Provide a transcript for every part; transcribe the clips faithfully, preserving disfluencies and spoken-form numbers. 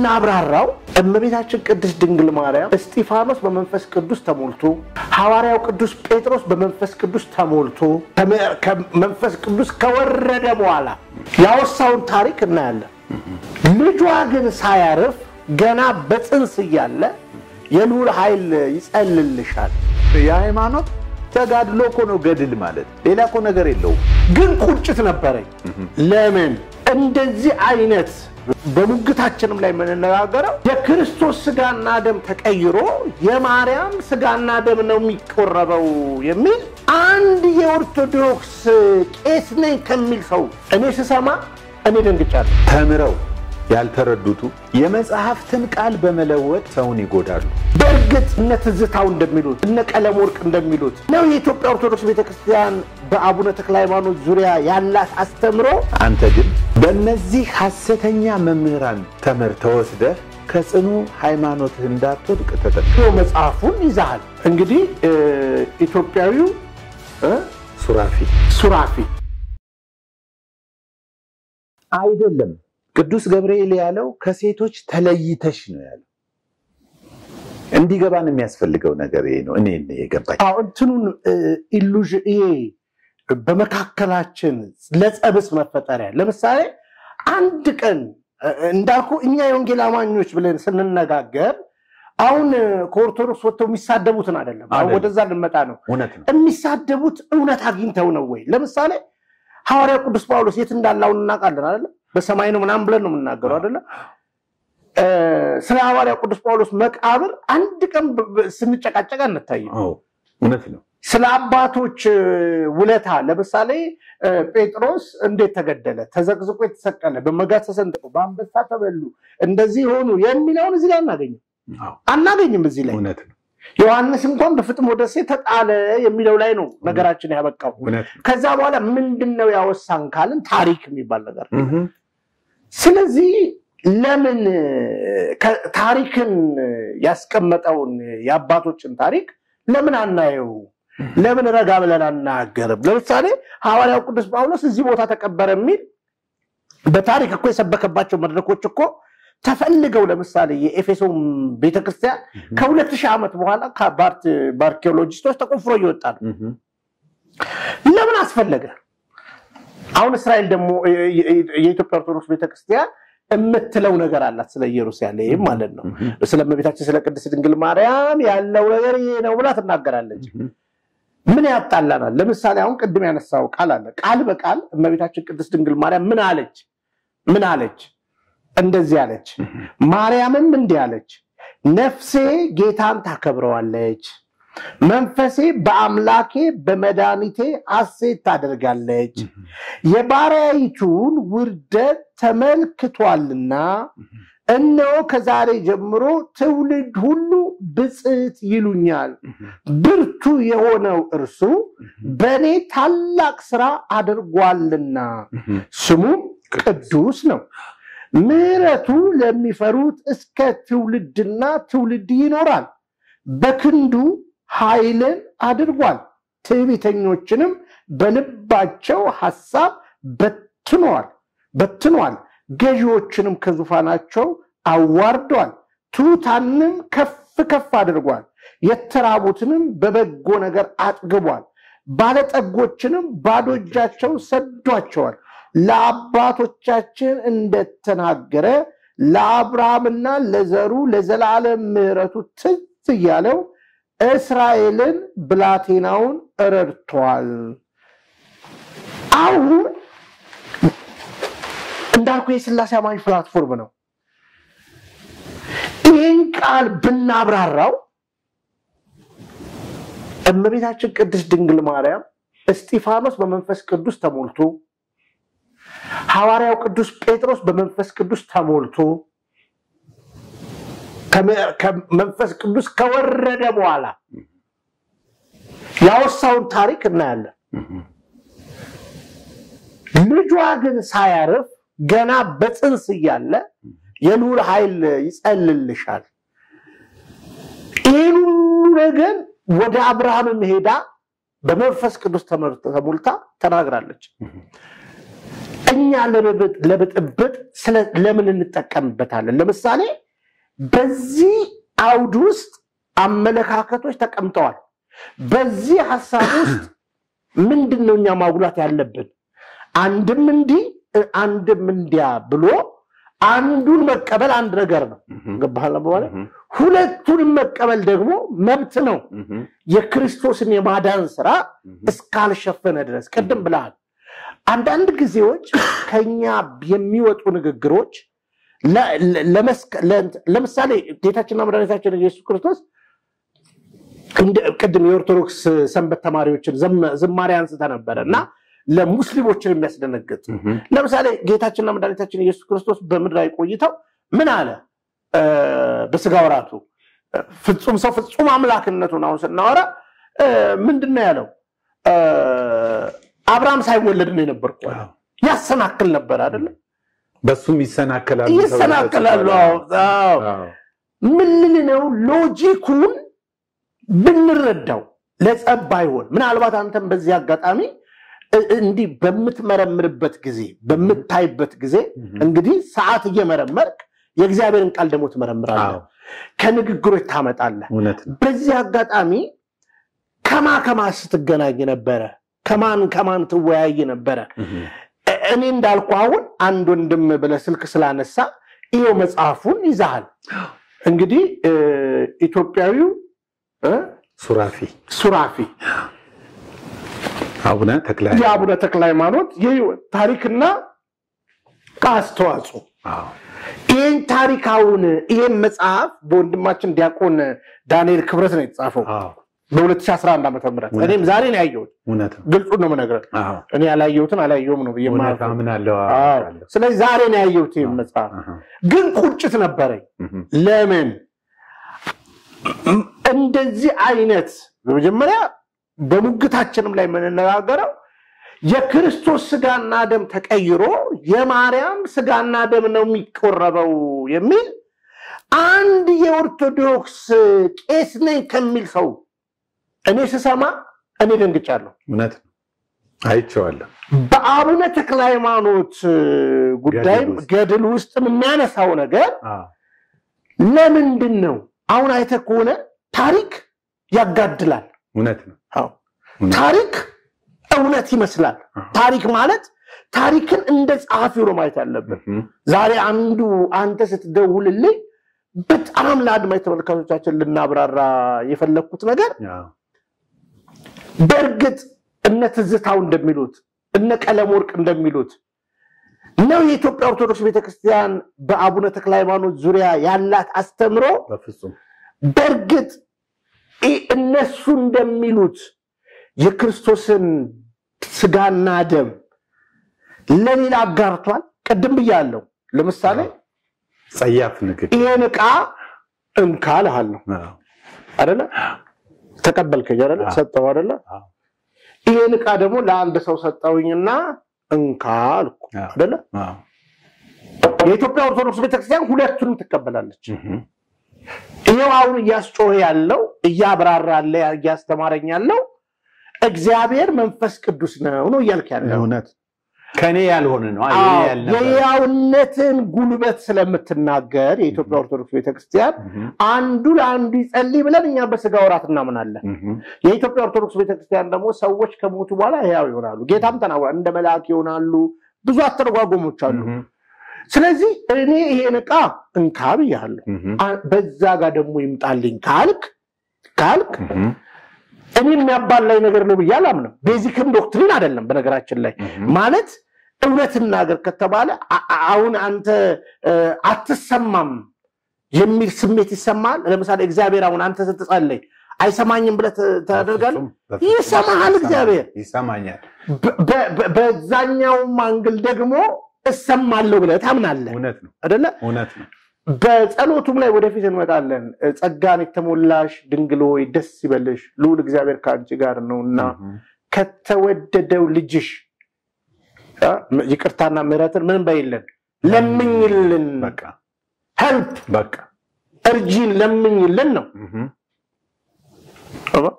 ብናብራራው እመቤታችን ቅድስት ድንግል ማርያም እስጢፋኖስ በመንፈስ ቅዱስ ተሞልቶ ሐዋርያው ቅዱስ ጴጥሮስ በመንፈስ ቅዱስ ተሞልቶ ከመንፈስ ቅዱስ ከወረደ በኋላ ያወሳውን ታሪክ እናያለን። ልጇ ግን ሳያርፍ ገና በጽንስ እያለ የልዑል ኃይል ይጸልልሻል። የሃይማኖት ተጋድሎ እኮ ነው ገድል ማለት ሌላ እኮ ነገር የለው። ግን ቁጭት ነበረኝ ለምን እንደዚህ አይነት በሙግታችንም ላይ ምንነጋገረው የክርስቶስ ስጋና ደም ተቀይሮ የማርያም ስጋና ደም ነው የሚቆረበው የሚል አንድ የኦርቶዶክስ ቄስ ነኝ ከሚል ሰው እኔ ስሰማ እኔ ደንግጫለሁ። ተምረው ያልተረዱቱ የመጽሐፍትን ቃል በመለወጥ ሰውን ይጎዳሉ። በእርግጥ እነ ትዝታው እንደሚሉት እነ ቀለም ወርቅ እንደሚሉት ነው የኢትዮጵያ ኦርቶዶክስ ቤተክርስቲያን በአቡነ ተክለ ሃይማኖት ዙሪያ ያላት አስተምሮ። አንተ ግን በእነዚህ ሐሰተኛ መምህራን ተመርተህ ወስደህ ከጽኑ ሃይማኖት እንዳትወድቅ ተጠቅሞ መጽሐፉን ይዛል። እንግዲህ ኢትዮጵያዊው ሱራፊ ሱራፊ አይደለም ቅዱስ ገብርኤል ያለው ከሴቶች ተለይተሽ ነው ያለው። እንዲገባን የሚያስፈልገው ነገር ይሄ ነው። እኔ እኔ የገባኝ አው እንትኑን ኢሉዥን ይሄ በመካከላችን ለጸብስ መፈጠሪያ ለምሳሌ አንድ ቀን እንዳልኩ እኛ የወንጌል አማኞች ብለን ስንነጋገር አሁን ከኦርቶዶክስ ወጥተው የሚሳደቡትን አይደለም አሁን ወደዛ ልንመጣ ነው። የሚሳደቡት እውነት አግኝተው ነው ወይ? ለምሳሌ ሐዋርያው ቅዱስ ጳውሎስ የት እንዳላው እናውቃለን አይደል? በሰማይ ነው ምናምን ብለን ነው የምናገረው አይደል? ስለ ሐዋርያው ቅዱስ ጳውሎስ መቃብር አንድ ቀን ስንጨቃጨቃ እንታየው። አዎ እውነት ነው። ስለ አባቶች ውለታ ለምሳሌ ጴጥሮስ እንዴት ተገደለ፣ ተዘቅዝቆ የተሰቀለ፣ በመጋዝ ተሰንጥቆ በአንበሳ ተበሉ፣ እንደዚህ ሆኑ የሚለውን እዚህ ላይ አናገኝም። አዎ አናገኝም እዚህ ላይ። እውነት ነው። ዮሐንስ እንኳን በፍጥሞ ደሴት ተጣለ የሚለው ላይ ነው ነገራችን ያበቃው። ከዛ በኋላ ምንድነው ያወሳን ካልን ታሪክ የሚባል ነገር። ስለዚህ ለምን ታሪክን ያስቀመጠውን የአባቶችን ታሪክ ለምን አናየው? ለምን ረጋ ብለን አናገርም? ለምሳሌ ሐዋርያው ቅዱስ ጳውሎስ እዚህ ቦታ ተቀበረ የሚል በታሪክ እኮ የሰበከባቸው መድረኮች እኮ ተፈልገው ለምሳሌ የኤፌሶን ቤተክርስቲያን ከሁለት ሺህ ዓመት በኋላ ከባርት ባርኪኦሎጂስቶች ተቆፍሮ ይወጣል። ለምን አስፈለገ? አሁን እስራኤል ደግሞ የኢትዮጵያ ኦርቶዶክስ ቤተክርስቲያን እምትለው ነገር አላት ስለ ኢየሩሳሌም ማለት ነው። ስለ እመቤታችን ስለ ቅድስት ድንግል ማርያም ያለው ነገር ይሄ ነው ብላ ትናገራለች። ምን ያጣላናል? ለምሳሌ አሁን ቅድም ያነሳው ቃል አለ። ቃል በቃል እመቤታችን ቅድስት ድንግል ማርያም ምን አለች? ምን አለች? እንደዚህ አለች። ማርያምም እንዲህ አለች፣ ነፍሴ ጌታን ታከብረዋለች፣ መንፈሴ በአምላኬ በመድኃኒቴ ሐሴት ታደርጋለች፣ የባሪያይቱን ውርደት ተመልክቷልና እነሆ ከዛሬ ጀምሮ ትውልድ ሁሉ ብጽዕት ይሉኛል። ብርቱ የሆነው እርሱ በእኔ ታላቅ ሥራ አድርጓልና ስሙም ቅዱስ ነው። ምሕረቱ ለሚፈሩት እስከ ትውልድና ትውልድ ይኖራል። በክንዱ ኃይልን አድርጓል። ትዕቢተኞችንም በልባቸው ሐሳብ በትኗል በትኗል። ገዢዎችንም ከዙፋናቸው አዋርዷል። ትሑታንም ከፍ ከፍ አድርጓል። የተራቡትንም በበጎ ነገር አጥግቧል። ባለጠጎችንም ባዶ እጃቸው ሰዷቸዋል። ለአባቶቻችን እንደተናገረ ለአብርሃምና ለዘሩ ለዘላለም ምሕረቱ ትዝ ያለው እስራኤልን ብላቴናውን ረድቷል። አሁን እንዳልኩ የሥላሴ አማኝ ፕላትፎርም ነው። ይህን ቃል ብናብራራው እመቤታችን ቅድስት ድንግል ማርያም እስጢፋኖስ በመንፈስ ቅዱስ ተሞልቶ ሐዋርያው ቅዱስ ጴጥሮስ በመንፈስ ቅዱስ ተሞልቶ ከመንፈስ ቅዱስ ከወረደ በኋላ ያወሳውን ታሪክ እናያለን። ልጇ ግን ሳያርፍ ገና በጽንስ እያለ የልዑል ኃይል ይጸልልሻል። ይህን ነገር ወደ አብርሃም ሄዳ በመንፈስ ቅዱስ ተሞልታ ተናግራለች። እኛ ለብጥብጥ ስለ ለምን እንጠቀምበታለን? ለምሳሌ በዚህ አውድ ውስጥ አመለካከቶች ተቀምጠዋል በዚህ ሐሳብ ውስጥ ምንድነውኛ ማጉላት ያለብን አንድም እንዲ አንድም እንዲያ ብሎ አንዱን መቀበል አንድ ነገር ነው ገባህ ለበዋለ ሁለቱን መቀበል ደግሞ መብት ነው የክርስቶስን የማዳን ሥራ እስካልሸፈነ ድረስ ቀደም ብለሃል አንዳንድ ጊዜዎች ከኛ የሚወጡ ንግግሮች ለምሳሌ ጌታችንና መድኃኒታችን ኢየሱስ ክርስቶስ እንደ ቀደም የኦርቶዶክስ ሰንበት ተማሪዎችን ዝማሬ አንስተ ነበርና ለሙስሊሞችን የሚያስደነግጥ ለምሳሌ ጌታችንና መድኃኒታችን ኢየሱስ ክርስቶስ በምድራዊ ቆይታው ምን አለ በስጋ ወራቱ ፍጹም ሰው ፍጹም አምላክነቱን አሁን ስናወራ ምንድነው ያለው አብርሃም ሳይወለድ ነው የነበርኩ ያሰናክል ነበር አይደል በሱም ይሰናከላሉ ይሰናከላሉ አዎ ምን ነው ሎጂኩን ብንረዳው ለጸብ አይሆን ምናልባት አንተም በዚህ አጋጣሚ እንዲ በመትመረምርበት ጊዜ በመታይበት ጊዜ እንግዲህ ሰዓት እየመረመርክ የእግዚአብሔርን ቃል ደሞ ተመረምራለህ ከንግግሮች ታመጣለህ በዚህ አጋጣሚ ከማ ከማ ስትገናኝ ነበር ከማን ከማን ትወያይ ነበር እኔ እንዳልኩ አሁን አንድ ወንድም ብለ ስልክ ስላነሳ ይሄው መጽሐፉን ይዛል እንግዲህ ኢትዮጵያዊው ሱራፊ ሱራፊ አቡነ ተክላይ የአቡነ ተክላይ ማኖት የህይወት ታሪክና ካስተዋጽኦ አዎ ይሄን ታሪካውን ይሄን መጽሐፍ በወንድማችን ዲያቆን ዳንኤል ክብረት ነው የተጻፈው አዎ በ2011 ዓመተ ምህረት እኔም ዛሬ ነው ያየሁት እውነት ግልጹ ነው መነገር አዎ እኔ ያላየሁትን አላየሁም ነው በየማለት አምናለሁ አዎ ስለዚህ ዛሬ ነው ያየሁት ይሄን መጽሐፍ ግን ቁጭት ነበረኝ ለምን እንደዚህ አይነት በመጀመሪያ በሙግታችንም ላይ ምንነጋገረው የክርስቶስ ስጋና ደም ተቀይሮ የማርያም ስጋና ደም ነው የሚቆረበው የሚል አንድ የኦርቶዶክስ ቄስ ነኝ ከሚል ሰው እኔ ስሰማ እኔ ደንግጫለሁ እውነት አይቼዋለሁ በአቡነ ተክለ ሃይማኖት ጉዳይ ገድል ውስጥ የሚያነሳው ነገር ለምንድን ነው አሁን አይተከሆነ ታሪክ ያጋድላል እውነት ነው አዎ ታሪክ እውነት ይመስላል ታሪክ ማለት ታሪክን እንደ ጻፊው ነው ማየት ያለበት ዛሬ አንዱ አንተ ስትደውልልኝ በጣም ለአድማጭ ተመልካቾቻችን ልናብራራ የፈለኩት ነገር በርግጥ እነ ትዝታው እንደሚሉት እነ ቀለም ወርቅ እንደሚሉት ነው የኢትዮጵያ ኦርቶዶክስ ቤተክርስቲያን በአቡነ ተክለ ሃይማኖት ዙሪያ ያላት አስተምሮ በፍጹም በርግጥ እነሱ እንደሚሉት የክርስቶስን ስጋና ደም ለሌላ አጋርቷል ቀደም ብያለሁ ለምሳሌ ጸያፍ ንግግር ይሄንቃ እንካልሃለሁ አይደለ ተቀበልከኝ አይደለ ሰጠው አይደለ ይሄንቃ ደግሞ ለአንድ ሰው ሰጣውኝና እንካልኩ አይደለ የኢትዮጵያ ኦርቶዶክስ ቤተክርስቲያን ሁለቱንም ተቀበላለች ይሄው አሁን ያስጮህ ያለው ያብራራለ ያስተማረኝ ያለው እግዚአብሔር መንፈስ ቅዱስ ነው ነው ይልካል እውነት ከኔ ያልሆነ ነው አይኔ ያልነበረ የያውነትን ጉልበት ስለምትናገር የኢትዮጵያ ኦርቶዶክስ ቤተክርስቲያን አንዱ ለአንዱ ይጸልይ ብለን እኛ በስጋ ወራት እናምናለን የኢትዮጵያ ኦርቶዶክስ ቤተክርስቲያን ደግሞ ሰዎች ከሞቱ በኋላ ያው ይሆናሉ ጌታም ተናግሯል እንደ መልአክ ይሆናሉ ብዙ አተረጓጎሞች አሉ ስለዚህ እኔ ይሄንቃ እንካብ ያለው በዛ ጋር ደግሞ ይምጣልኝ ካልክ ካልክ እኔ የሚያባላይ ነገር ነው ብያላም ነው ቤዚክም ዶክትሪን አይደለም በነገራችን ላይ ማለት እውነትና ነገር ከተባለ አሁን አንተ አትሰማም የሚል ስሜት ይሰማል ለምሳሌ እግዚአብሔር አሁን አንተ ስትጸልይ አይሰማኝም ብለ ታደርጋለህ ይሰማሃል እግዚአብሔር ይሰማኛል በዛኛው ማንግል ደግሞ እሰማለሁ ብለ ታምናለህ እውነት ነው አይደለ እውነት ነው በጸሎቱም ላይ ወደፊት እንመጣለን ጸጋን የተሞላሽ ድንግል ሆይ ደስ ይበልሽ ልዑል እግዚአብሔር ካንቺ ጋር ነውና ከተወደደው ልጅሽ ይቅርታና ምህረትን ምን ባይለን ለምኝልን በቃ ሄልፕ በቃ እርጂን ለምኝልን ነው አባ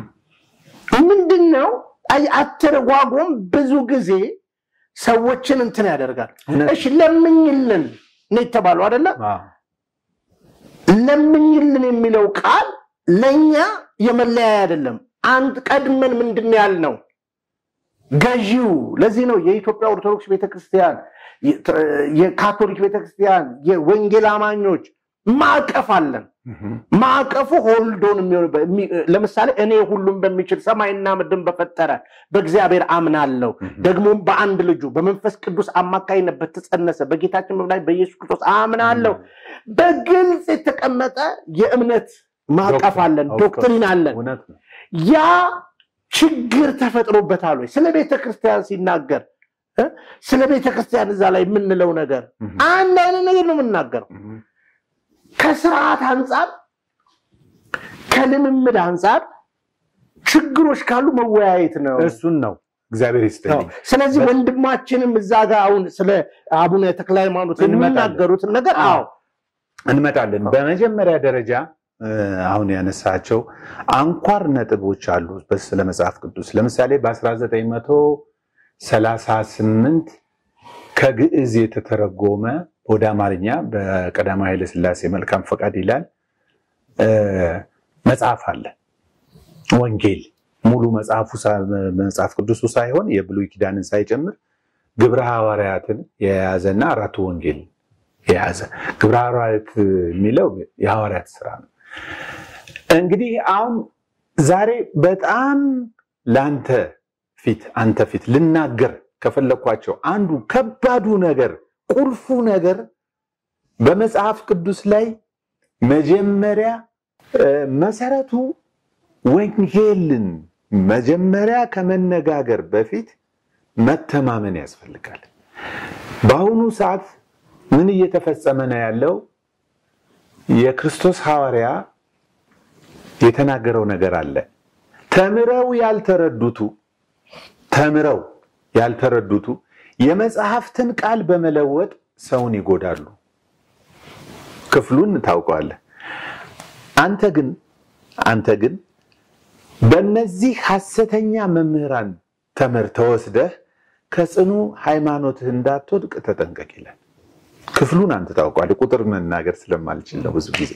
ምንድነው አይ አተረጓጎም ብዙ ጊዜ ሰዎችን እንትን ያደርጋል እሺ ለምኝልን ነው ተባለው አይደለ ለምኝልን የሚለው ቃል ለኛ የመለያ አይደለም አንድ ቀድመን ምንድነው ያልነው ገዢው ለዚህ ነው የኢትዮጵያ ኦርቶዶክስ ቤተክርስቲያን የካቶሊክ ቤተክርስቲያን የወንጌል አማኞች ማቀፍ አለን ማቀፉ ሆልዶን የሚሆንበት ለምሳሌ እኔ ሁሉም በሚችል ሰማይና ምድርን በፈጠረ በእግዚአብሔር አምናለሁ ደግሞ በአንድ ልጁ በመንፈስ ቅዱስ አማካይነት በተጸነሰ በጌታችን ላይ በኢየሱስ ክርስቶስ አምናለሁ በግልጽ የተቀመጠ የእምነት ማቀፍ አለን ዶክትሪን አለን ያ ችግር ተፈጥሮበታል ወይ ስለ ቤተክርስቲያን ሲናገር ስለ ቤተክርስቲያን እዛ ላይ ምንለው ነገር አንድ አይነት ነገር ነው የምናገረው ከስርዓት አንፃር ከልምምድ አንፃር ችግሮች ካሉ መወያየት ነው እሱን ነው እግዚአብሔር ይስጥልኝ ስለዚህ ወንድማችንም እዛ ጋር አሁን ስለ አቡነ ተክለ ሃይማኖት የሚናገሩት ነገር አዎ እንመጣለን በመጀመሪያ ደረጃ አሁን ያነሳቸው አንኳር ነጥቦች አሉ በስለ መጽሐፍ ቅዱስ ለምሳሌ በ1938 ከግዕዝ የተተረጎመ ወደ አማርኛ በቀዳማዊ ኃይለ ሥላሴ መልካም ፈቃድ ይላል መጽሐፍ አለ ወንጌል ሙሉ መጽሐፉ መጽሐፍ ቅዱሱ ሳይሆን የብሉይ ኪዳንን ሳይጨምር ግብረ ሐዋርያትን የያዘና አራቱ ወንጌል የያዘ ግብረ ሐዋርያት የሚለው የሐዋርያት ሥራ ነው እንግዲህ አሁን ዛሬ በጣም ላንተ ፊት አንተ ፊት ልናገር ከፈለኳቸው አንዱ ከባዱ ነገር ቁልፉ ነገር በመጽሐፍ ቅዱስ ላይ መጀመሪያ መሰረቱ ወንጌልን መጀመሪያ ከመነጋገር በፊት መተማመን ያስፈልጋል በአሁኑ ሰዓት ምን እየተፈጸመ ነው ያለው የክርስቶስ ሐዋርያ የተናገረው ነገር አለ ተምረው ያልተረዱቱ ተምረው ያልተረዱቱ የመጽሐፍትን ቃል በመለወጥ ሰውን ይጎዳሉ ክፍሉን ታውቀዋለህ አንተ ግን አንተ ግን በእነዚህ ሐሰተኛ መምህራን ተመርተህ ወስደህ ከጽኑ ሃይማኖትህ እንዳትወድቅ ተጠንቀቅ ይላል ክፍሉን አንተ ታውቀዋለህ ቁጥር መናገር ስለማልችል ነው ብዙ ጊዜ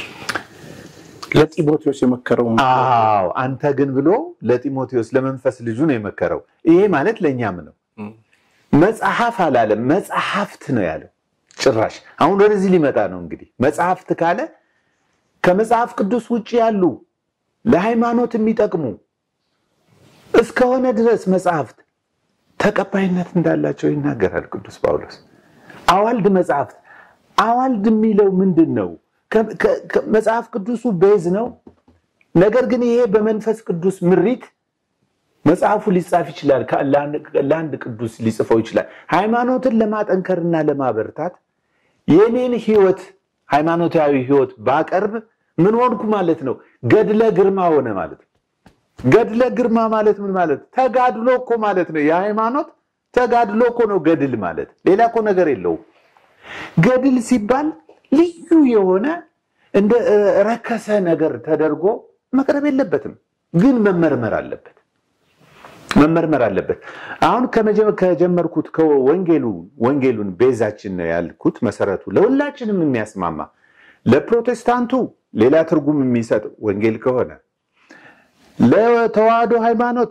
ለጢሞቴዎስ የመከረው አዎ አንተ ግን ብሎ ለጢሞቴዎስ ለመንፈስ ልጁ ነው የመከረው ይሄ ማለት ለኛም ነው መጽሐፍ አላለም መጽሐፍት ነው ያለው ጭራሽ አሁን ወደዚህ ሊመጣ ነው እንግዲህ መጽሐፍት ካለ ከመጽሐፍ ቅዱስ ውጪ ያሉ ለሃይማኖት የሚጠቅሙ እስከሆነ ድረስ መጽሐፍት ተቀባይነት እንዳላቸው ይናገራል ቅዱስ ጳውሎስ አዋልድ መጽሐፍት አዋልድ የሚለው ምንድነው መጽሐፍ ቅዱሱ ቤዝ ነው ነገር ግን ይሄ በመንፈስ ቅዱስ ምሪት መጽሐፉ ሊጻፍ ይችላል ለአንድ ቅዱስ ሊጽፈው ይችላል ሃይማኖትን ለማጠንከርና ለማበርታት የኔን ህይወት ሃይማኖታዊ ህይወት ባቀርብ ምን ሆንኩ ማለት ነው ገድለ ግርማ ሆነ ማለት ገድለ ግርማ ማለት ምን ማለት ተጋድሎ እኮ ማለት ነው የሃይማኖት ተጋድሎ እኮ ነው ገድል ማለት ሌላ እኮ ነገር የለው ገድል ሲባል ልዩ የሆነ እንደ ረከሰ ነገር ተደርጎ መቅረብ የለበትም ግን መመርመር አለበት መመርመር አለበት አሁን ከጀመርኩት ከወንጌሉ ወንጌሉን ቤዛችን ነው ያልኩት መሰረቱ ለሁላችንም የሚያስማማ ለፕሮቴስታንቱ ሌላ ትርጉም የሚሰጥ ወንጌል ከሆነ ለተዋህዶ ሃይማኖት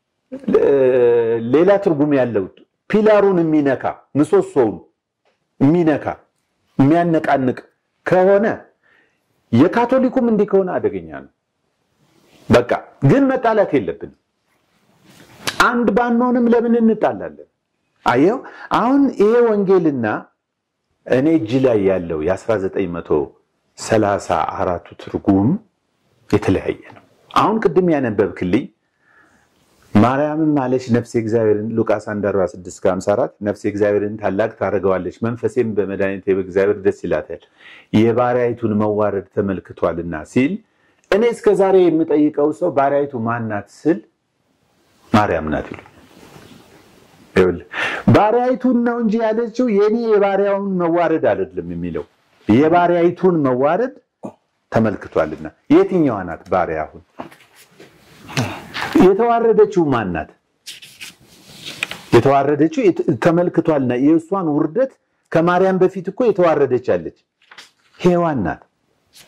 ሌላ ትርጉም ያለው ፒላሩን የሚነካ ምሰሶውን የሚነካ የሚያነቃንቅ ከሆነ የካቶሊኩም እንዲህ ከሆነ አደገኛ ነው በቃ ግን መጣላት የለብንም አንድ ባንሆንም ለምን እንጣላለን አየው አሁን ይሄ ወንጌልና እኔ እጅ ላይ ያለው የ1934 ትርጉም የተለያየ ነው አሁን ቅድም ያነበብክልኝ ማርያም ማለሽ ነፍስ እግዚአብሔርን ሉቃስ አንድ አርባ ስድስት ሃምሳ አራት ነፍስ እግዚአብሔርን ታላቅ ታረጋዋለች መንፈሴም በመድኃኒቴ በእግዚአብሔር ደስ ይላታል የባሪያይቱን መዋረድ ተመልክቷልና ሲል እኔ እስከ ዛሬ የምጠይቀው ሰው ባሪያይቱ ማናት ስል ማርያም ናት ይሉ ይብል ባሪያይቱን ነው እንጂ ያለችው የኔ የባሪያውን መዋረድ አይደለም የሚለው የባሪያይቱን መዋረድ ተመልክቷልና የትኛዋ ናት ባሪያሁን የተዋረደችው ማናት የተዋረደችው ተመልክቷልና የእሷን ውርደት ከማርያም በፊት እኮ የተዋረደች አለች ሔዋን ናት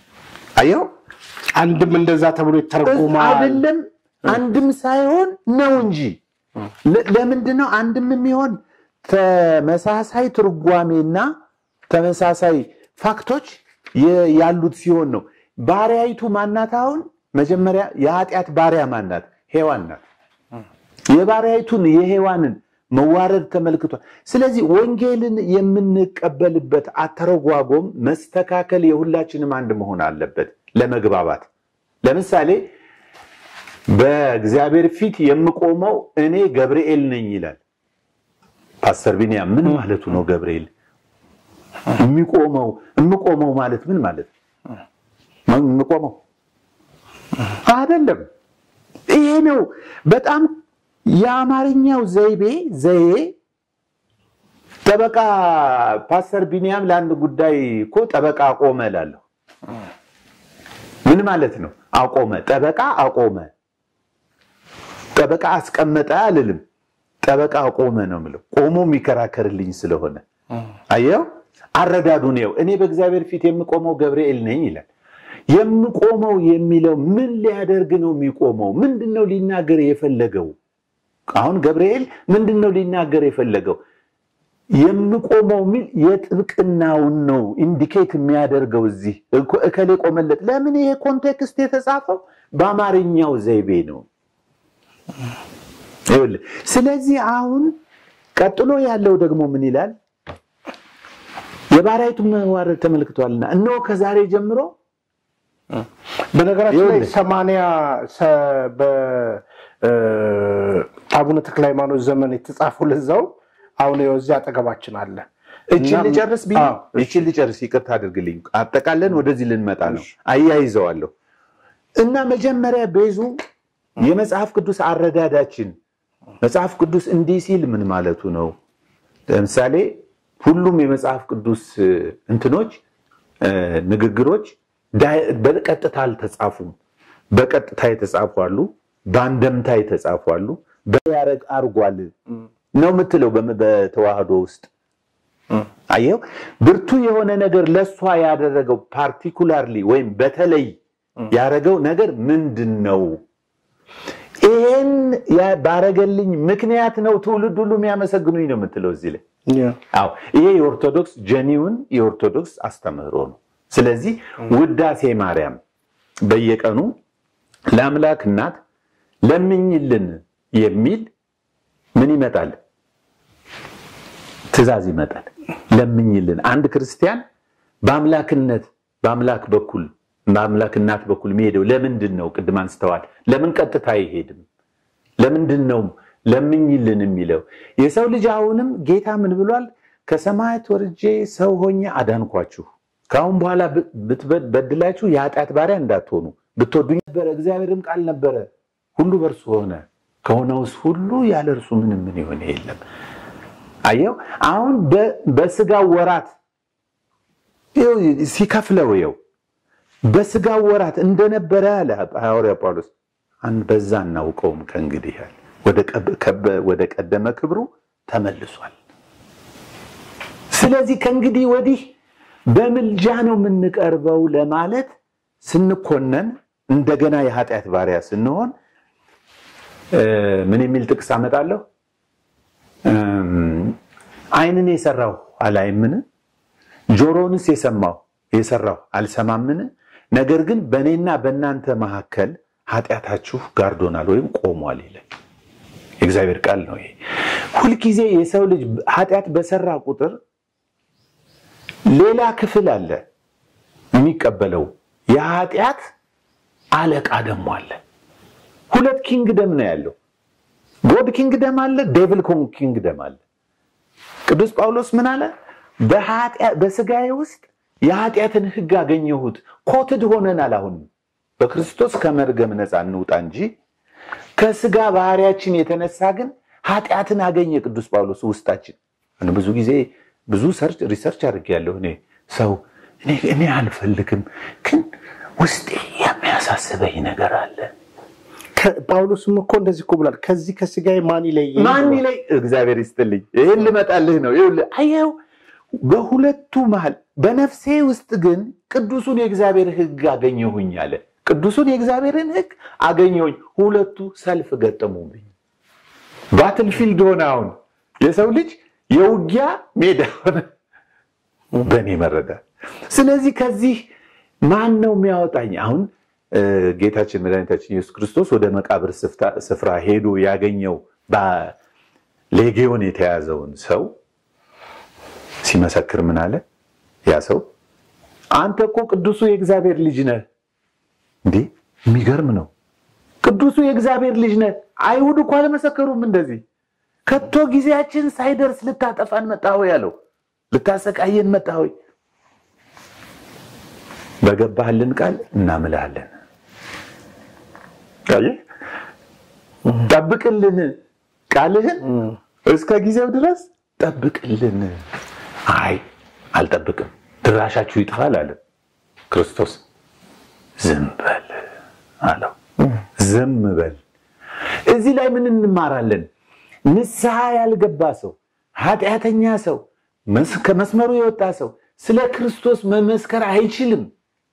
አየው አንድም እንደዛ ተብሎ ይተረጎማል አይደለም አንድም ሳይሆን ነው እንጂ ለምንድነው አንድም የሚሆን ተመሳሳይ ትርጓሜና ተመሳሳይ ፋክቶች ያሉት ሲሆን ነው ባሪያይቱ ማናት አሁን መጀመሪያ የኃጢያት ባሪያ ማናት ሔዋን ናት የባሪያይቱን የሔዋንን መዋረድ ተመልክቷል ስለዚህ ወንጌልን የምንቀበልበት አተረጓጎም መስተካከል የሁላችንም አንድ መሆን አለበት ለመግባባት ለምሳሌ በእግዚአብሔር ፊት የምቆመው እኔ ገብርኤል ነኝ ይላል ፓስተር ቢኒያም ምን ማለቱ ነው ገብርኤል የሚቆመው የምቆመው ማለት ምን ማለት ነው የምቆመው አይደለም ይሄ ነው በጣም የአማርኛው ዘይቤ ዘዬ ጠበቃ ፓስተር ቢኒያም ለአንድ ጉዳይ እኮ ጠበቃ አቆመ እላለሁ ምን ማለት ነው አቆመ ጠበቃ አቆመ ጠበቃ አስቀመጠ አልልም ጠበቃ አቆመ ነው የምለው ቆሞ የሚከራከርልኝ ስለሆነ አየው አረዳዱ ነው እኔ በእግዚአብሔር ፊት የምቆመው ገብርኤል ነኝ ይላል የምቆመው የሚለው ምን ሊያደርግ ነው የሚቆመው ምንድነው ሊናገር የፈለገው አሁን ገብርኤል ምንድነው ሊናገር የፈለገው የምቆመው ምን የጥብቅናው ነው ኢንዲኬት የሚያደርገው እዚህ እከሌ ቆመለት ለምን ይሄ ኮንቴክስት የተጻፈው በአማርኛው ዘይቤ ነው ይኸውልህ ስለዚህ አሁን ቀጥሎ ያለው ደግሞ ምን ይላል የባሪያይቱ መዋረድ ተመልክቷልና እነሆ ከዛሬ ጀምሮ በነገራችን ላይ ሰማንያ በአቡነ ተክለ ሃይማኖት ዘመን የተጻፈው ለዛው አሁን የዚህ አጠገባችን አለ እቺን ልጨርስ ቢል እቺን ልጨርስ ይቅርታ አድርግልኝ አጠቃለን ወደዚህ ልንመጣ ነው አያይዘዋለሁ እና መጀመሪያ ቤዙ የመጽሐፍ ቅዱስ አረዳዳችን መጽሐፍ ቅዱስ እንዲህ ሲል ምን ማለቱ ነው ለምሳሌ ሁሉም የመጽሐፍ ቅዱስ እንትኖች ንግግሮች በቀጥታ አልተጻፉም በቀጥታ የተጻፉ አሉ ባንደምታ የተጻፉ አሉ በያረግ አርጓል ነው ምትለው በተዋህዶ ውስጥ አየው ብርቱ የሆነ ነገር ለሷ ያደረገው ፓርቲኩላርሊ ወይም በተለይ ያረገው ነገር ምንድነው ይሄን ያባረገልኝ ምክንያት ነው ትውልድ ሁሉ የሚያመሰግኑኝ ነው ምትለው እዚህ ላይ አዎ ይሄ የኦርቶዶክስ ጀኒውን የኦርቶዶክስ አስተምህሮ ነው ስለዚህ ውዳሴ ማርያም በየቀኑ ለአምላክ እናት ለምኝልን የሚል ምን ይመጣል ትእዛዝ ይመጣል ለምኝልን አንድ ክርስቲያን በአምላክነት በአምላክ በኩል በአምላክ እናት በኩል የሚሄደው ለምንድነው ቅድም አንስተዋል ለምን ቀጥታ አይሄድም ለምንድነው ለምኝልን የሚለው የሰው ልጅ አሁንም ጌታ ምን ብሏል ከሰማያት ወርጄ ሰው ሆኜ አዳንኳችሁ ካሁን በኋላ በድላችሁ የኃጢአት ባሪያ እንዳትሆኑ ብትወዱኝ ነበር እግዚአብሔርም ቃል ነበር ሁሉ በርሱ ሆነ ከሆነውስ ሁሉ ያለ እርሱ ምንም ምን ይሆን የለም አየው አሁን በስጋው ወራት ይው ሲከፍለው ይው በስጋው ወራት እንደነበረ አለ ሐዋርያ ጳውሎስ አን በዛናው ቆም ከእንግዲህ ያለ ወደ ከበ ወደ ቀደመ ክብሩ ተመልሷል ስለዚህ ከእንግዲህ ወዲህ በመልጃ ነው የምንቀርበው ለማለት ስንኮነን እንደገና የኃጢአት ባሪያ ስንሆን ምን የሚል ጥቅስ አመጣለሁ አይንን የሰራው አላይምን ጆሮንስ የሰማው የሰራው አልሰማምን ነገር ግን በእኔና በእናንተ መሐከል ኃጢአታችሁ ጋርዶናል ወይም ቆሟል ይላል እግዚአብሔር ቃል ነው ይሄ ሁሉ ጊዜ የሰው ልጅ ኃጢአት በሰራ ቁጥር ሌላ ክፍል አለ የሚቀበለው የኃጢአት አለቃ ደሞ አለ ሁለት ኪንግደም ነው ያለው ጎድ ኪንግደም አለ ዴቪል ኪንግደም አለ ቅዱስ ጳውሎስ ምን አለ በኃጢአት በስጋዬ ውስጥ የኃጢአትን ህግ አገኘሁት ኮትድ ሆነናል አሁን በክርስቶስ ከመርገም ነፃ እንውጣ እንጂ ከስጋ ባህሪያችን የተነሳ ግን ኃጢአትን አገኘ ቅዱስ ጳውሎስ ውስጣችን እኔ ብዙ ጊዜ ብዙ ሰርች ሪሰርች አድርጌያለሁ እኔ ሰው እኔ እኔ አልፈልግም ግን ውስጤ የሚያሳስበኝ ነገር አለ ጳውሎስም እኮ እንደዚህ እኮ ብሏል ከዚህ ከስጋዬ ማን ይለይ ማን ይለይ እግዚአብሔር ይስጥልኝ ይሄን ልመጣልህ ነው ይኸውልህ አየው በሁለቱ መሃል በነፍሴ ውስጥ ግን ቅዱሱን የእግዚአብሔር ሕግ አገኘሁኝ አለ። ቅዱሱን የእግዚአብሔርን ሕግ አገኘሁኝ። ሁለቱ ሰልፍ ገጠሙብኝ። ባትልፊልድ ሆነ። አሁን የሰው ልጅ የውጊያ ሜዳ ሆነ በእኔ መረዳት። ስለዚህ ከዚህ ማን ነው የሚያወጣኝ? አሁን ጌታችን መድኃኒታችን ኢየሱስ ክርስቶስ ወደ መቃብር ስፍራ ሄዶ ያገኘው በሌጊዮን የተያዘውን ሰው ሲመሰክር ምን አለ? ያ ሰው አንተ እኮ ቅዱሱ የእግዚአብሔር ልጅ ነህ። እንዴ የሚገርም ነው። ቅዱሱ የእግዚአብሔር ልጅ ነህ። አይሁድ እኮ አልመሰከሩም እንደዚህ። ከቶ ጊዜያችን ሳይደርስ ልታጠፋን መጣ ወይ ያለው፣ ልታሰቃየን መጣ ወይ? በገባህልን ቃል እናምልሃለን። ታየ ጠብቅልን፣ ቃልህን እስከ ጊዜው ድረስ ጠብቅልን። አይ አልጠብቅም፣ ድራሻችሁ ይጥፋል አለ ክርስቶስ። ዝም በል አለው። ዝም በል። እዚህ ላይ ምን እንማራለን? ንስሐ ያልገባ ሰው፣ ኃጢአተኛ ሰው፣ ከመስመሩ የወጣ ሰው ስለ ክርስቶስ መመስከር አይችልም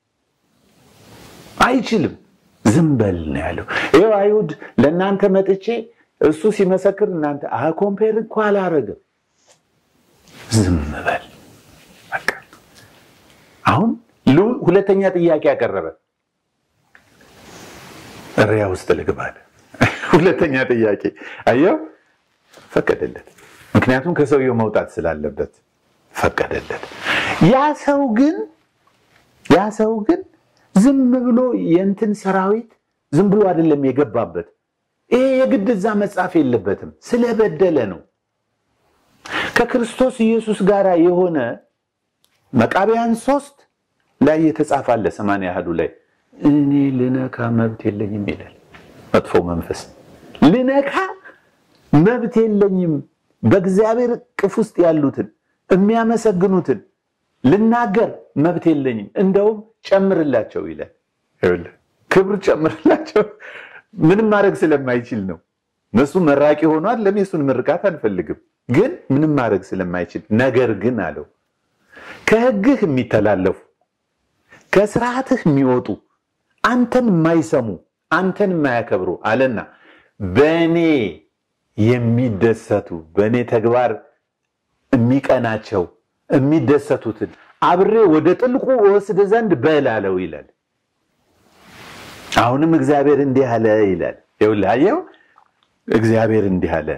አይችልም። ዝም በል ነው ያለው። ይኸው አይሁድ ለእናንተ መጥቼ እሱ ሲመሰክር እናንተ ኮምፔር እኮ አላረገም። ዝም በል በቃ። አሁን ሁለተኛ ጥያቄ ያቀረበ ሪያ ውስጥ ልግባል። ሁለተኛ ጥያቄ አየው፣ ፈቀደለት። ምክንያቱም ከሰውየው መውጣት ስላለበት ፈቀደለት። ያ ሰው ግን ያ ሰው ግን ዝም ብሎ የእንትን ሰራዊት ዝም ብሎ አይደለም የገባበት። ይሄ የግድ እዛ መጻፍ የለበትም፣ ስለበደለ ነው። ከክርስቶስ ኢየሱስ ጋር የሆነ መቃብያን ሶስት ላይ የተጻፋለ ሰማንያ አሐዱ ላይ እኔ ልነካ መብት የለኝም ይላል። መጥፎ መንፈስ ልነካ መብት የለኝም። በእግዚአብሔር ቅፍ ውስጥ ያሉትን የሚያመሰግኑትን ልናገር መብት የለኝም። እንደውም ጨምርላቸው ይላል። ይኸውልህ ክብር ጨምርላቸው። ምንም ማድረግ ስለማይችል ነው። እነሱ መራቂ ሆኗል። ለምን ምርቃት አንፈልግም፣ ግን ምንም ማድረግ ስለማይችል ነገር ግን አለው ከሕግህ የሚተላለፉ ከሥርዓትህ የሚወጡ አንተን የማይሰሙ አንተን የማያከብሩ አለና በእኔ የሚደሰቱ በእኔ ተግባር የሚቀናቸው የሚደሰቱትን አብሬ ወደ ጥልቁ ወስድ ዘንድ በላለው ይላል። አሁንም እግዚአብሔር እንዲህ አለ ይላል። ይኸውልህ አየው፣ እግዚአብሔር እንዲህ አለ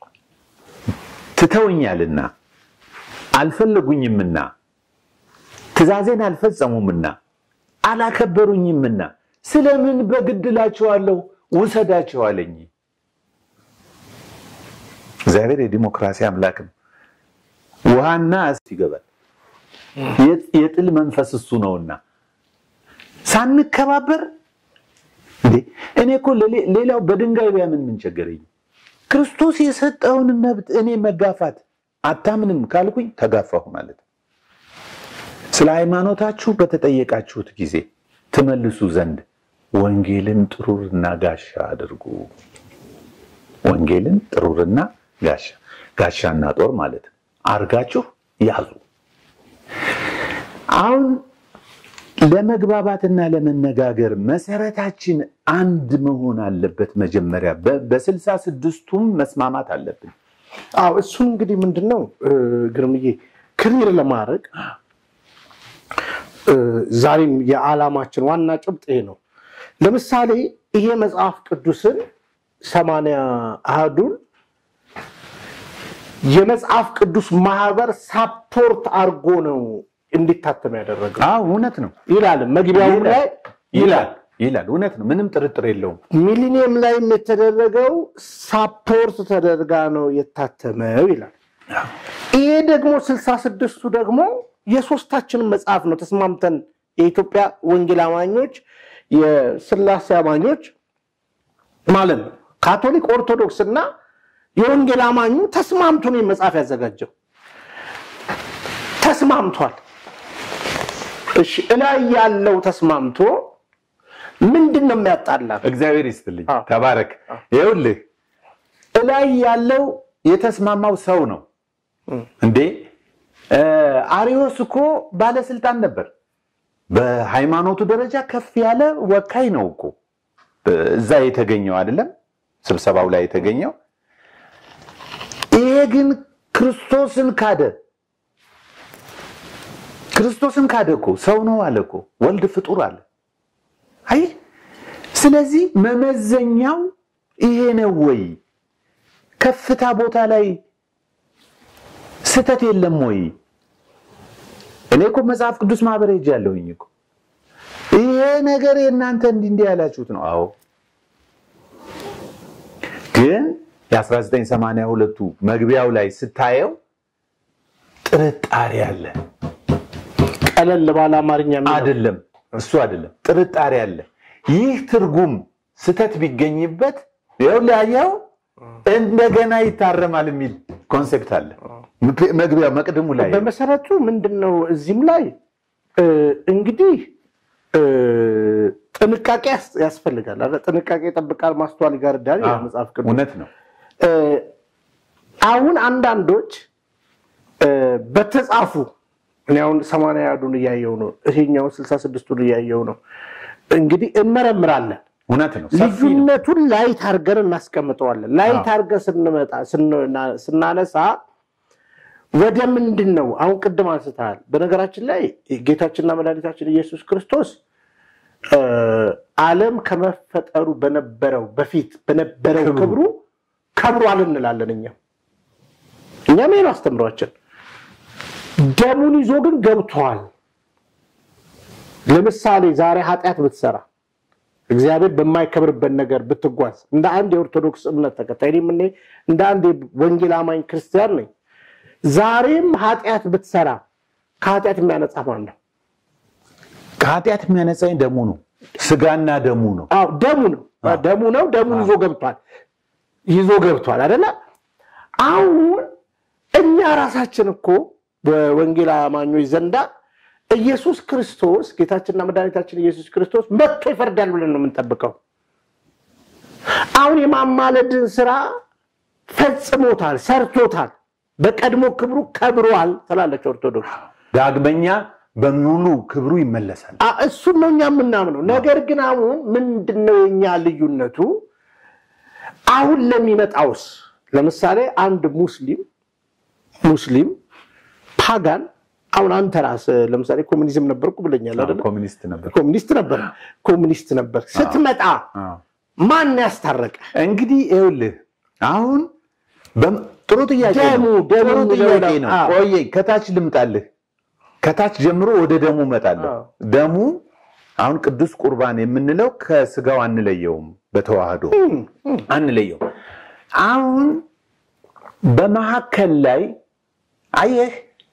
ትተውኛልና አልፈለጉኝምና ትእዛዜን አልፈጸሙምና አላከበሩኝምና ስለምን በግድላቸዋለሁ ውሰዳቸው አለኝ። እግዚአብሔር የዲሞክራሲ አምላክ ነው። ውሃና እሳት ይገባል። የጥል መንፈስ እሱ ነውና ሳንከባበር እንዴ እኔ እኮ ሌላው በድንጋይ ቢያምን ምን ቸገረኝ? ክርስቶስ የሰጠውን መብት እኔ መጋፋት አታምንም ካልኩኝ ተጋፋሁ ማለት። ስለ ሃይማኖታችሁ በተጠየቃችሁት ጊዜ ትመልሱ ዘንድ ወንጌልን ጥሩርና ጋሻ አድርጉ። ወንጌልን ጥሩርና ጋሻ ጋሻና ጦር ማለት አርጋችሁ ያዙ። አሁን ለመግባባትና ለመነጋገር መሰረታችን አንድ መሆን አለበት። መጀመሪያ በስልሳ ስድስቱም መስማማት አለብን። አዎ እሱን እንግዲህ ምንድነው ግርምዬ ክሊር ለማድረግ ዛሬም የዓላማችን ዋና ጭብጥ ይሄ ነው። ለምሳሌ ይሄ መጽሐፍ ቅዱስን ሰማንያ አሐዱን የመጽሐፍ ቅዱስ ማህበር ሳፖርት አርጎ ነው እንዲታተም ያደረገው። አዎ እውነት ነው ይላል። መግቢያው ላይ ይላል ይላል እውነት ነው፣ ምንም ጥርጥር የለውም። ሚሊኒየም ላይ የተደረገው ሳፖርት ተደርጋ ነው የታተመው ይላል። ይሄ ደግሞ ስልሳ ስድስቱ ደግሞ የሶስታችንን መጽሐፍ ነው ተስማምተን የኢትዮጵያ ወንጌል አማኞች የሥላሴ አማኞች ማለት ነው ካቶሊክ ኦርቶዶክስ እና የወንጌል አማኙ ተስማምቶ ነው መጽሐፍ ያዘጋጀው። ተስማምቷል። እሺ እላይ ያለው ተስማምቶ ምንድነው የሚያጣላ? እግዚአብሔር ይስጥልኝ ተባረክ። ይኸውልህ እላይ ያለው የተስማማው ሰው ነው እንዴ አሪዮስ እኮ ባለስልጣን ነበር በሃይማኖቱ ደረጃ ከፍ ያለ ወካይ ነው እኮ እዛ የተገኘው አይደለም ስብሰባው ላይ የተገኘው ይሄ ግን ክርስቶስን ካደ ክርስቶስን ካደ እኮ ሰው ነው አለ እኮ ወልድ ፍጡር አለ አይ ስለዚህ መመዘኛው ይሄ ነው ወይ ከፍታ ቦታ ላይ ስተት የለም ወይ እኔ እኮ መጽሐፍ ቅዱስ ማህበር ሄጃለሁኝ እኮ ይሄ ነገር እናንተ እንዲህ እንዲህ ያላችሁት ነው አዎ ግን የ1982ቱ መግቢያው ላይ ስታየው ጥርጣሬ አለ ቀለል ባለ አማርኛ አይደለም እሱ አይደለም ጥርጣሬ አለ ይህ ትርጉም ስተት ቢገኝበት ይኸውልህ እንደገና ይታረማል የሚል ኮንሴፕት አለ መግቢያ መቅደሙ ላይ በመሰረቱ ምንድነው እዚህም ላይ እንግዲህ ጥንቃቄ ያስፈልጋል አይደል ጥንቃቄ ተጠብቃል ማስተዋል ይጋርዳል የመጽሐፍ ቅዱስ እውነት ነው አሁን አንዳንዶች በተጻፉ እኔ አሁን ሰማንያ ያዱን ያያየው ነው ይሄኛው ስልሳ ስድስቱን ያያየው ነው እንግዲህ እንመረምራለን እውነት ነው ልዩነቱን ላይ ታርገን እናስቀምጠዋለን ላይ ታርገን ስንመጣ ስናነሳ ወደ ምንድነው አሁን ቅድም አንስታል በነገራችን ላይ ጌታችንና መድኃኒታችን ኢየሱስ ክርስቶስ ዓለም ከመፈጠሩ በነበረው በፊት በነበረው ክብሩ ከብሯል እንላለን እኛ እኛ ምን አስተምሯችን ደሙን ይዞ ግን ገብቷል ለምሳሌ ዛሬ ኃጢያት ብትሰራ እግዚአብሔር በማይከብርበት ነገር ብትጓዝ እንደ አንድ የኦርቶዶክስ እምነት ተከታይ ምን እንደ አንድ ወንጌል አማኝ ክርስቲያን ነኝ ዛሬም ኃጢያት ብትሰራ ከኃጢያት የሚያነጻ ማን ነው ከኃጢያት የሚያነጻኝ ደሙ ነው ስጋና ደሙ ነው አዎ ደሙ ነው ደሙ ነው ደሙን ይዞ ገብቷል ይዞ ገብቷል አይደለ አሁን እኛ ራሳችን እኮ በወንጌል አማኞች ዘንዳ ኢየሱስ ክርስቶስ ጌታችንና መድኃኒታችን ኢየሱስ ክርስቶስ መጥቶ ይፈርዳል ብለን ነው የምንጠብቀው አሁን የማማለድን ስራ ፈጽሞታል ሰርቶታል በቀድሞ ክብሩ ከብሯል ተላለች ኦርቶዶክስ ዳግመኛ በሙሉ ክብሩ ይመለሳል እሱ ነው እኛ የምናምነው ነገር ግን አሁን ምንድነው የኛ ልዩነቱ አሁን ለሚመጣውስ ለምሳሌ አንድ ሙስሊም ሙስሊም ፓጋን አሁን አንተ ራስ ለምሳሌ ኮሙኒዝም ነበርኩ ብለኛል አይደል ኮሙኒስት ነበር ኮሙኒስት ነበር ኮሙኒስት ነበር ስትመጣ ማን ያስታረቀ እንግዲህ ይኸውልህ አሁን ጥሩ ጥያቄ ነው ደሙ ጥያቄ ነው ቆይ ከታች ልምጣልህ ከታች ጀምሮ ወደ ደሙ መጣለሁ ደሙ አሁን ቅዱስ ቁርባን የምንለው ከስጋው አንለየውም በተዋህዶ አንለየው አሁን በመሐከል ላይ አየህ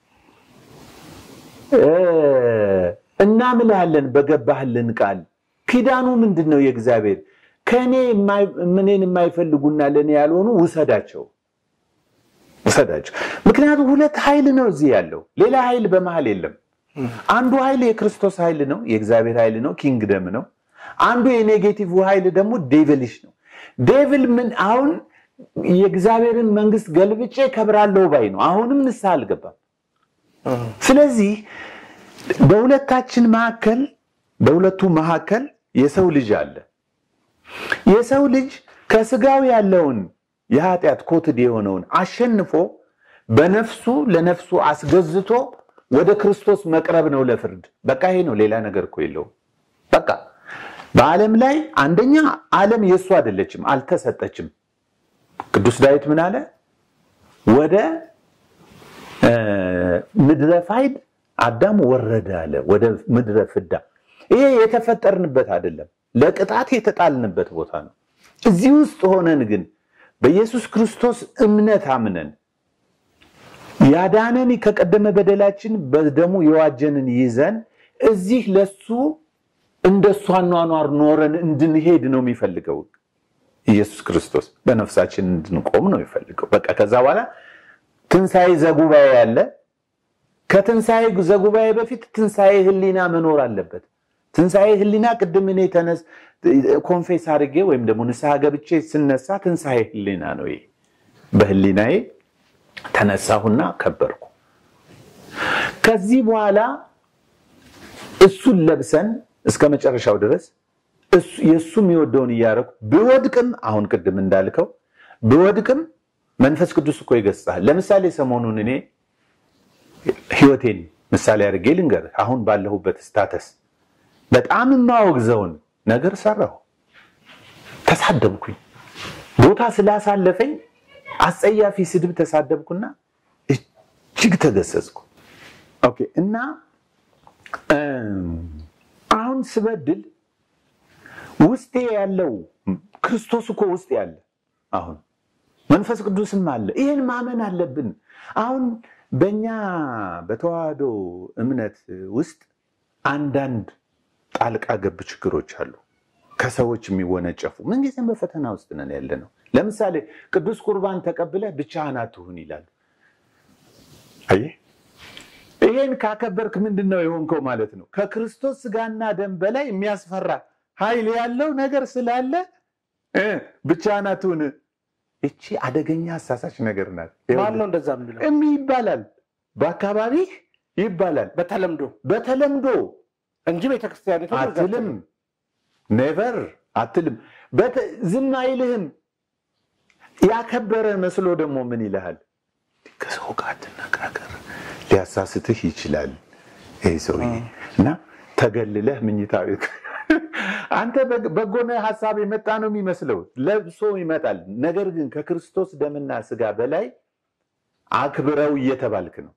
እናምልሃለን በገባህልን ቃል ኪዳኑ ምንድነው የእግዚአብሔር ከኔ ምንን የማይፈልጉና ለኔ ያልሆኑ ውሰዳቸው ውሰዳቸው ምክንያቱም ሁለት ኃይል ነው እዚህ ያለው ሌላ ኃይል በመሃል የለም አንዱ ኃይል የክርስቶስ ኃይል ነው የእግዚአብሔር ኃይል ነው ኪንግደም ነው አንዱ የኔጌቲቭ ኃይል ደግሞ ዴቪልሽ ነው ዴቪል ምን አሁን የእግዚአብሔርን መንግስት ገልብጬ ከብራለው ባይ ነው አሁንም ንስሐ አልገባም ስለዚህ በሁለታችን መሐከል በሁለቱ መሐከል የሰው ልጅ አለ የሰው ልጅ ከስጋው ያለውን የኃጢያት ኮትድ የሆነውን አሸንፎ በነፍሱ ለነፍሱ አስገዝቶ ወደ ክርስቶስ መቅረብ ነው ለፍርድ በቃ ይሄ ነው ሌላ ነገር እኮ የለው በቃ በዓለም ላይ አንደኛ ዓለም የሱ አይደለችም አልተሰጠችም ቅዱስ ዳዊት ምን አለ ወደ ምድረ ፋይድ አዳም ወረደ አለ ወደ ምድረ ፍዳ ይሄ የተፈጠርንበት አይደለም ለቅጣት የተጣልንበት ቦታ ነው እዚህ ውስጥ ሆነን ግን በኢየሱስ ክርስቶስ እምነት አምነን ያዳነን ከቀደመ በደላችን በደሙ የዋጀንን ይዘን እዚህ ለሱ እንደሱ አኗኗር ኖረን እንድንሄድ ነው የሚፈልገው ኢየሱስ ክርስቶስ በነፍሳችን እንድንቆም ነው የሚፈልገው በቃ ከዛ በኋላ ትንሳኤ ዘጉባኤ ያለ ከትንሳኤ ዘጉባኤ በፊት ትንሳኤ ህሊና መኖር አለበት ትንሳኤ ህሊና ቅድም እኔ ተነስ ኮንፌስ አድርጌ ወይም ደግሞ ንስሐ ገብቼ ስነሳ ትንሳኤ ህሊና ነው ይሄ በህሊናዬ ተነሳሁና ከበርኩ ከዚህ በኋላ እሱን ለብሰን እስከ መጨረሻው ድረስ እሱ የሱ የሚወደውን ያረኩ ብወድቅም አሁን ቅድም እንዳልከው ብወድቅም መንፈስ ቅዱስ እኮ ይገስጻል። ለምሳሌ ሰሞኑን እኔ ህይወቴን ምሳሌ አድርጌ ልንገር። አሁን ባለሁበት ስታተስ በጣም ማወግዘውን ነገር ሰራሁ፣ ተሳደብኩኝ። ቦታ ስላሳለፈኝ አስጸያፊ ስድብ ተሳደብኩና እጅግ ተገሰጽኩ። ኦኬ እና አሁን ስበድል ውስጤ ያለው ክርስቶስ እኮ ውስጥ ያለ አሁን መንፈስ ቅዱስም አለ። ይሄን ማመን አለብን። አሁን በእኛ በተዋህዶ እምነት ውስጥ አንዳንድ ጣልቃ ገብ ችግሮች አሉ። ከሰዎች የሚወነጨፉ ምን ጊዜም በፈተና ውስጥ ነን ያለነው። ለምሳሌ ቅዱስ ቁርባን ተቀብለ ብቻህን አትሁን ይላል። አይ ይሄን ካከበርክ ምንድነው የሆንከው ማለት ነው? ከክርስቶስ ስጋና ደም በላይ የሚያስፈራ ኃይል ያለው ነገር ስላለ እ ብቻህን አትሁን። እቺ አደገኛ አሳሳች ነገር ናት። ማን ነው እንደዛ የሚለው? እሚ ይባላል፣ በአካባቢ ይባላል፣ በተለምዶ በተለምዶ እንጂ ቤተክርስቲያኒቱ አትልም፣ ኔቨር አትልም። ዝም አይልህም። ያከበረ መስሎ ደግሞ ምን ይልሃል? ከሰው ጋር አትነጋገር፣ ሊያሳስትህ ይችላል ይሄ ሰውዬ እና ተገልለህ ምኝታ ቤት አንተ በጎነ ሐሳብ የመጣ ነው የሚመስለው፣ ለብሶ ይመጣል። ነገር ግን ከክርስቶስ ደምና ስጋ በላይ አክብረው እየተባልክ ነው።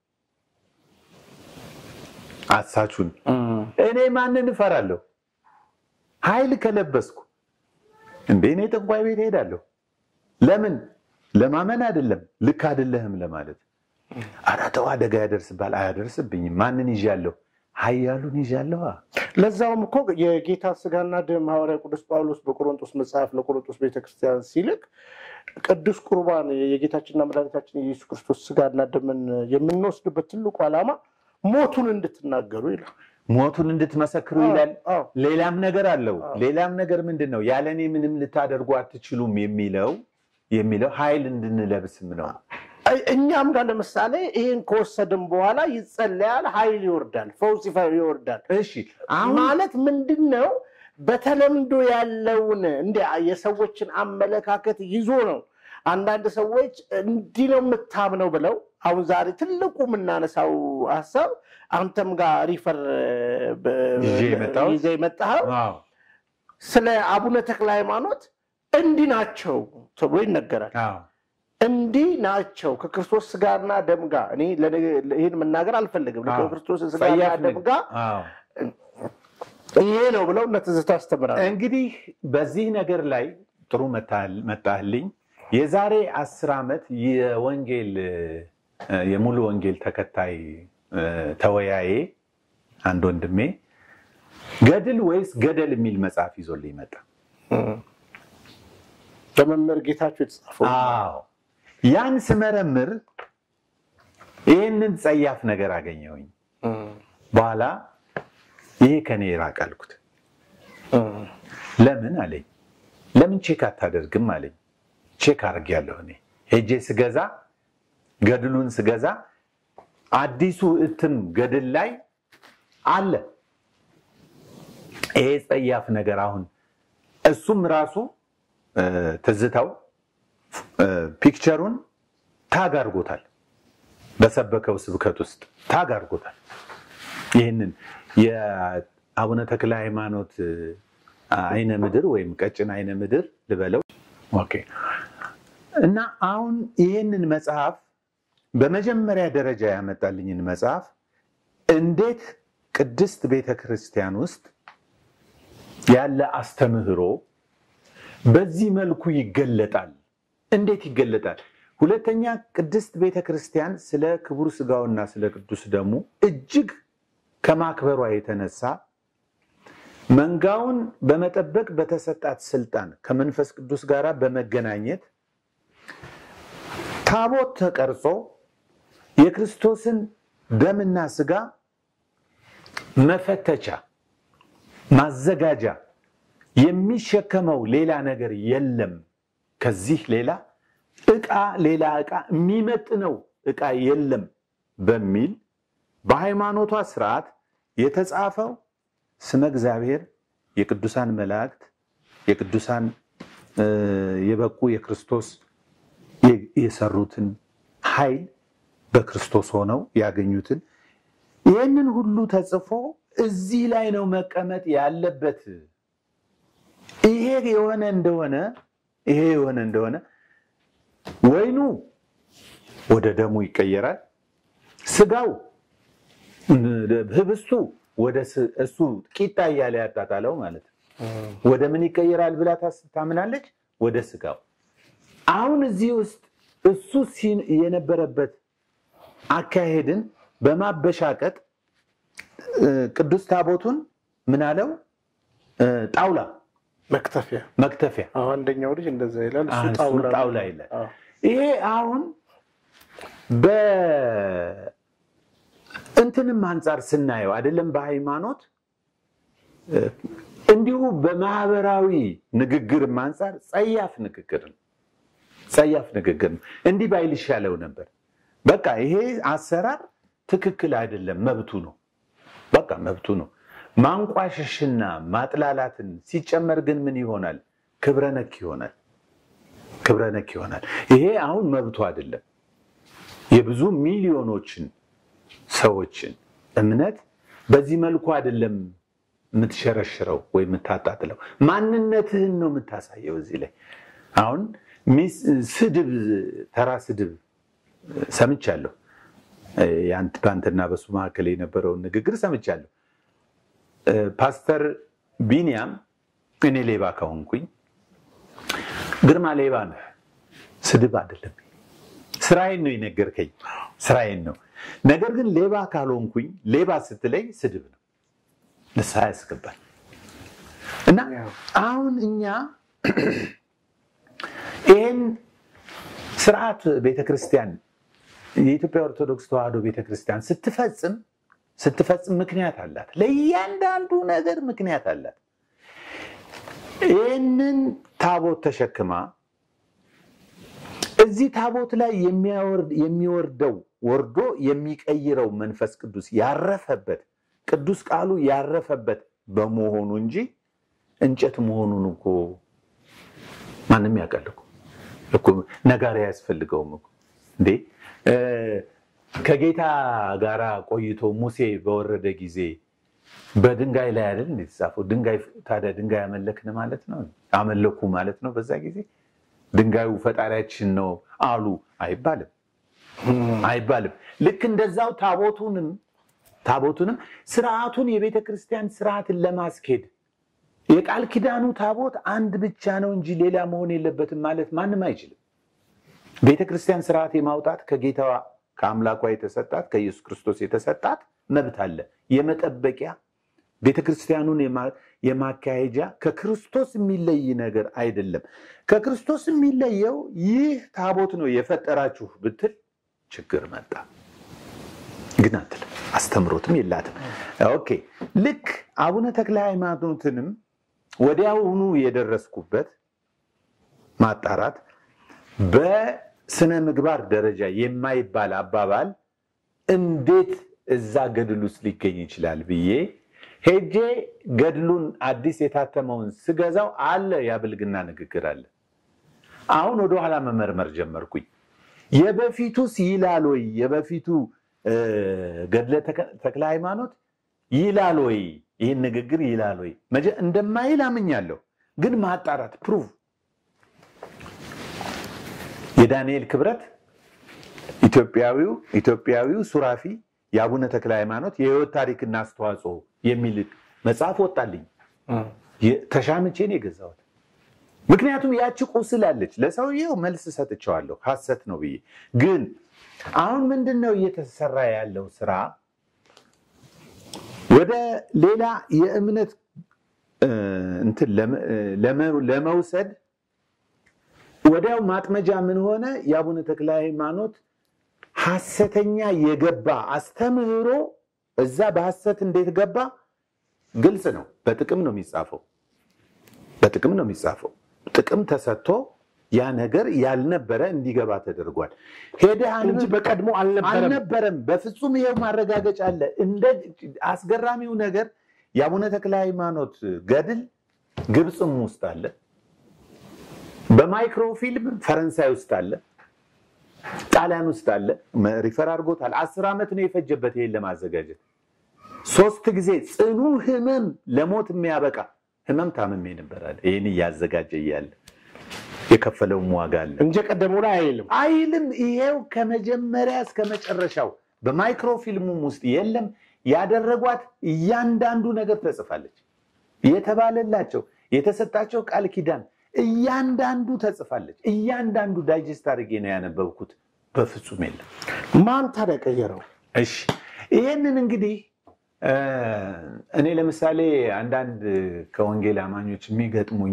አሳቹን እኔ ማንን እፈራለሁ? ኃይል ከለበስኩ እንዴ እኔ ጠንቋይ ቤት ሄዳለሁ። ለምን? ለማመን አይደለም፣ ልክ አይደለህም ለማለት። አራተው አደጋ ያደርስባል። አያደርስብኝም። ማንን ይዣለሁ? ኃያሉን ይዣለሁ። ለዛውም እኮ የጌታ ስጋና ደም ሐዋርያው ቅዱስ ጳውሎስ በቆሮንቶስ መጽሐፍ ለቆሮንቶስ ቤተክርስቲያን ሲልክ ቅዱስ ቁርባን የጌታችንና መድኃኒታችን ኢየሱስ ክርስቶስ ስጋና ደምን የምንወስድበት ትልቁ ዓላማ ሞቱን እንድትናገሩ ይላል። ሞቱን እንድትመሰክሩ ይላል። ሌላም ነገር አለው። ሌላም ነገር ምንድነው? ያለኔ ምንም ልታደርጉ አትችሉም የሚለው የሚለው ኃይል እንድንለብስም ነው። እኛም ጋር ለምሳሌ ይሄን ከወሰድን በኋላ ይጸለያል፣ ኃይል ይወርዳል፣ ፈውስ ይወርዳል። እሺ ማለት ምንድነው? በተለምዶ ያለውን እንደ የሰዎችን አመለካከት ይዞ ነው። አንዳንድ ሰዎች እንዲህ ነው የምታምነው ብለው አሁን ዛሬ ትልቁ የምናነሳው ሐሳብ አንተም ጋር ሪፈር ይዘህ የመጣኸው ስለ አቡነ ተክለ ሃይማኖት እንዲህ ናቸው ተብሎ ይነገራል። እንዲህ ናቸው ከክርስቶስ ስጋና ደም ጋር። እኔ ይሄን መናገር አልፈልግም። ከክርስቶስ ስጋና ደም ጋር ይሄ ነው ብለው ለትዝታ አስተምራለሁ። እንግዲህ በዚህ ነገር ላይ ጥሩ መጣህልኝ። የዛሬ አስር ዓመት የወንጌል የሙሉ ወንጌል ተከታይ ተወያዬ አንድ ወንድሜ ገድል ወይስ ገደል የሚል መጽሐፍ ይዞልኝ መጣ። በመምህር ጌታቸው የተጻፈው። አዎ ያን ስመረምር ይሄንን ጸያፍ ነገር አገኘሁኝ። በኋላ ይሄ ከኔ ራቅ አልኩት። ለምን አለኝ። ለምን ቼክ አታደርግም አለኝ። ቼክ አድርጌያለሁ። እኔ ሄጄ ስገዛ ገድሉን ስገዛ አዲሱ እትም ገድል ላይ አለ ይሄ ጸያፍ ነገር። አሁን እሱም ራሱ ትዝታው ፒክቸሩን ታግ አድርጎታል። በሰበከው ስብከት ውስጥ ታግ አድርጎታል። ይሄንን የአቡነ ተክለ ሃይማኖት አይነ ምድር ወይም ቀጭን አይነ ምድር ልበለው። ኦኬ እና አሁን ይሄንን መጽሐፍ በመጀመሪያ ደረጃ ያመጣልኝን መጽሐፍ እንዴት ቅድስት ቤተክርስቲያን ውስጥ ያለ አስተምህሮ በዚህ መልኩ ይገለጣል፣ እንዴት ይገለጣል? ሁለተኛ ቅድስት ቤተክርስቲያን ስለ ክቡር ስጋውና ስለ ቅዱስ ደሙ እጅግ ከማክበሯ የተነሳ መንጋውን በመጠበቅ በተሰጣት ስልጣን ከመንፈስ ቅዱስ ጋር በመገናኘት ታቦት ተቀርጾ የክርስቶስን ደምና ስጋ መፈተቻ ማዘጋጃ የሚሸከመው ሌላ ነገር የለም። ከዚህ ሌላ ዕቃ ሌላ ዕቃ የሚመጥነው ዕቃ የለም በሚል በሃይማኖቷ ስርዓት የተጻፈው ስመ እግዚአብሔር የቅዱሳን መላእክት የቅዱሳን የበቁ የክርስቶስ የሰሩትን ኃይል በክርስቶስ ሆነው ያገኙትን ይሄንን ሁሉ ተጽፎ እዚህ ላይ ነው መቀመጥ ያለበት። ይሄ የሆነ እንደሆነ ይሄ የሆነ እንደሆነ ወይኑ ወደ ደሙ ይቀየራል፣ ስጋው ህብስቱ ወደ እሱ ቂጣ እያለ ያጣጣለው ማለት ነው። ወደ ምን ይቀየራል ብላ ታምናለች? ወደ ስጋው። አሁን እዚህ ውስጥ እሱ የነበረበት አካሄድን በማበሻቀጥ ቅዱስ ታቦቱን ምን አለው? ጣውላ መክተፊያ መክተፊያ። አሁን አንደኛው ልጅ እንደዛ ይላል፣ እሱ ጣውላ ጣውላ ይላል። ይሄ አሁን በ እንትንም አንፃር ስናየው አይደለም በሃይማኖት እንዲሁ በማህበራዊ ንግግር አንፃር ጸያፍ ንግግር ነው። ጸያፍ ንግግር ነው። እንዲህ ባይል ይሻለው ነበር። በቃ ይሄ አሰራር ትክክል አይደለም፣ መብቱ ነው። በቃ መብቱ ነው። ማንቋሸሽና ማጥላላትን ሲጨመር ግን ምን ይሆናል? ክብረነክ ይሆናል። ክብረነክ ይሆናል። ይሄ አሁን መብቱ አይደለም። የብዙ ሚሊዮኖችን ሰዎችን እምነት በዚህ መልኩ አይደለም የምትሸረሽረው ወይ የምታጣጥለው። ማንነትህን ነው የምታሳየው እዚህ ላይ። አሁን ስድብ ተራ ስድብ ሰምቻለሁ። ያንተ ባንተና በሱ መካከል የነበረውን ንግግር ሰምቻለሁ። ፓስተር ቢኒያም እኔ ሌባ ከሆንኩኝ ግርማ ሌባ ነህ፣ ስድብ አይደለም፣ ስራዬን ነው የነገርከኝ፣ ስራዬን ነው። ነገር ግን ሌባ ካልሆንኩኝ ሌባ ስትለኝ ስድብ ነው፣ ንስሐ ያስገባል። እና አሁን እኛ ይህን ስርዓት ቤተክርስቲያን የኢትዮጵያ ኦርቶዶክስ ተዋሕዶ ቤተክርስቲያን ስትፈጽም ስትፈጽም ምክንያት አላት። ለእያንዳንዱ ነገር ምክንያት አላት። ይህንን ታቦት ተሸክማ እዚህ ታቦት ላይ የሚያወርድ የሚወርደው ወርዶ የሚቀይረው መንፈስ ቅዱስ ያረፈበት ቅዱስ ቃሉ ያረፈበት በመሆኑ እንጂ እንጨት መሆኑን እኮ ማንም ያውቃል እኮ ነጋሪ ያስፈልገውም እኮ እንዴ። ከጌታ ጋራ ቆይቶ ሙሴ በወረደ ጊዜ በድንጋይ ላይ አይደል እንደተጻፈው? ድንጋይ ታዲያ ድንጋይ አመለክን ማለት ነው? አመለኩ ማለት ነው? በዛ ጊዜ ድንጋዩ ፈጣሪያችን ነው አሉ አይባልም፣ አይባልም። ልክ እንደዛው ታቦቱንም ታቦቱንም ስርዓቱን የቤተ ክርስቲያን ስርዓትን ለማስኬድ የቃል ኪዳኑ ታቦት አንድ ብቻ ነው እንጂ ሌላ መሆን የለበትም ማለት ማንም አይችልም። ቤተ ክርስቲያን ስርዓት የማውጣት ከጌታዋ ከአምላኳ የተሰጣት ከኢየሱስ ክርስቶስ የተሰጣት መብት አለ። የመጠበቂያ ቤተ ክርስቲያኑን የማካሄጃ ከክርስቶስ የሚለይ ነገር አይደለም። ከክርስቶስ የሚለየው ይህ ታቦት ነው የፈጠራችሁ ብትል ችግር መጣ። ግን አትልም፣ አስተምሮትም የላትም። ኦኬ ልክ አቡነ ተክለ ሃይማኖትንም ወዲያውኑ የደረስኩበት ማጣራት በስነ ምግባር ደረጃ የማይባል አባባል እንዴት እዛ ገድል ውስጥ ሊገኝ ይችላል ብዬ ሄጄ ገድሉን አዲስ የታተመውን ስገዛው አለ ያብልግና ንግግር አለ። አሁን ወደ ኋላ መመርመር ጀመርኩኝ። የበፊቱስ ይላል ወይ? የበፊቱ ገድለ ተክለ ሃይማኖት ይላል ወይ? ይህን ንግግር ይላል ወይ? እንደማይል አምኛለሁ። ግን ማጣራት ፕሩቭ የዳንኤል ክብረት ኢትዮጵያዊው ኢትዮጵያዊው ሱራፊ የአቡነ ተክለ ሃይማኖት የህይወት ታሪክና አስተዋጽኦ የሚል መጽሐፍ ወጣልኝ። ተሻምቼ ነው የገዛሁት። ምክንያቱም ያቺ ቁስል አለች። ለሰውየው መልስ ሰጥቼዋለሁ ሐሰት ነው ብዬ። ግን አሁን ምንድነው እየተሰራ ያለው ስራ? ወደ ሌላ የእምነት እንትን ለመውሰድ ወዲያው ማጥመጃ ምን ሆነ? የአቡነ ተክለ ሃይማኖት ሐሰተኛ የገባ አስተምህሮ እዛ በሐሰት እንዴት ገባ? ግልጽ ነው። በጥቅም ነው የሚጻፈው። በጥቅም ነው የሚጻፈው። ጥቅም ተሰጥቶ ያ ነገር ያልነበረ እንዲገባ ተደርጓል። ሄደህ እንጂ በቀድሞ አልነበረም አልነበረም በፍጹም ይሄው ማረጋገጫ አለ። እንደ አስገራሚው ነገር የአቡነ ተክለ ሃይማኖት ገድል ግብጽም ውስጥ አለ፣ በማይክሮፊልም ፈረንሳይ ውስጥ አለ፣ ጣሊያን ውስጥ አለ። ሪፈር አድርጎታል። አስር ዓመት ነው የፈጀበት ይሄን ለማዘጋጀት። ሶስት ጊዜ ጽኑ ህመም ለሞት የሚያበቃ ህመም ታምሜ ነበር አለ። ይሄን ያዘጋጀ ይያል የከፈለው ዋጋ አለ እንጂ ቀደመው ላይ አይልም አይልም። ይሄው ከመጀመሪያ እስከ መጨረሻው በማይክሮፊልሙም ውስጥ የለም። ያደረጓት እያንዳንዱ ነገር ተጽፋለች። የተባለላቸው የተሰጣቸው ቃል ኪዳን እያንዳንዱ ተጽፋለች። እያንዳንዱ ዳይጀስት አድርጌ ነው ያነበብኩት። በፍጹም የለም። ማን ታደቀየረው? እሺ ይሄንን እንግዲህ እኔ ለምሳሌ አንዳንድ ከወንጌል አማኞች የሚገጥሙኝ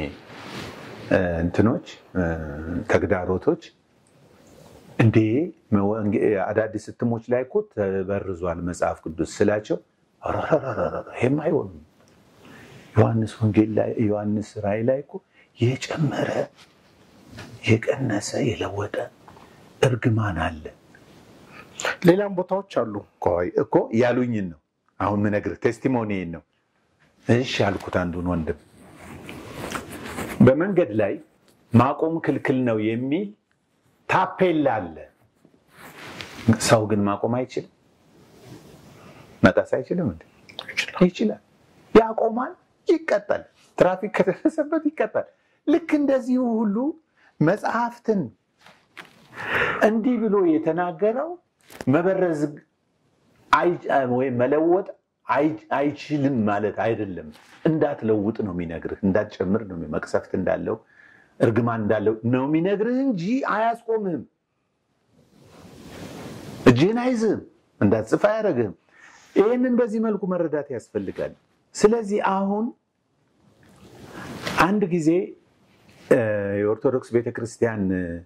እንትኖች ተግዳሮቶች እንዴ አዳዲስ እትሞች ላይ እኮ ተበርዟል መጽሐፍ ቅዱስ ስላቸው ይሄም አይሆንም። ዮሐንስ ወንጌል ላይ ዮሐንስ ራእይ ላይ እኮ የጨመረ የቀነሰ የለወጠ እርግማን አለ። ሌላም ቦታዎች አሉ ቆይ እኮ ያሉኝን ነው አሁን ምነግርህ ቴስቲሞኒን ነው። እሺ ያልኩት አንዱን ወንድም በመንገድ ላይ ማቆም ክልክል ነው የሚል ታፔላ አለ። ሰው ግን ማቆም አይችልም። መጣስ አይችልም እንዴ? ይችላል። ያቆማል፣ ይቀጣል። ትራፊክ ከተፈሰበት ይቀጣል። ልክ እንደዚህ ሁሉ መጽሐፍትን እንዲህ ብሎ የተናገረው መበረዝ ወይ መለወጥ አይችልም ማለት አይደለም። እንዳትለውጥ ነው የሚነግርህ፣ እንዳትጨምር ነው መቅሰፍት እንዳለው እርግማን እንዳለው ነው የሚነግርህ እንጂ አያስቆምህም። እጅህን አይዝህም፣ እንዳትጽፍ አያደርግህም። ይህንን በዚህ መልኩ መረዳት ያስፈልጋል። ስለዚህ አሁን አንድ ጊዜ የኦርቶዶክስ ቤተክርስቲያን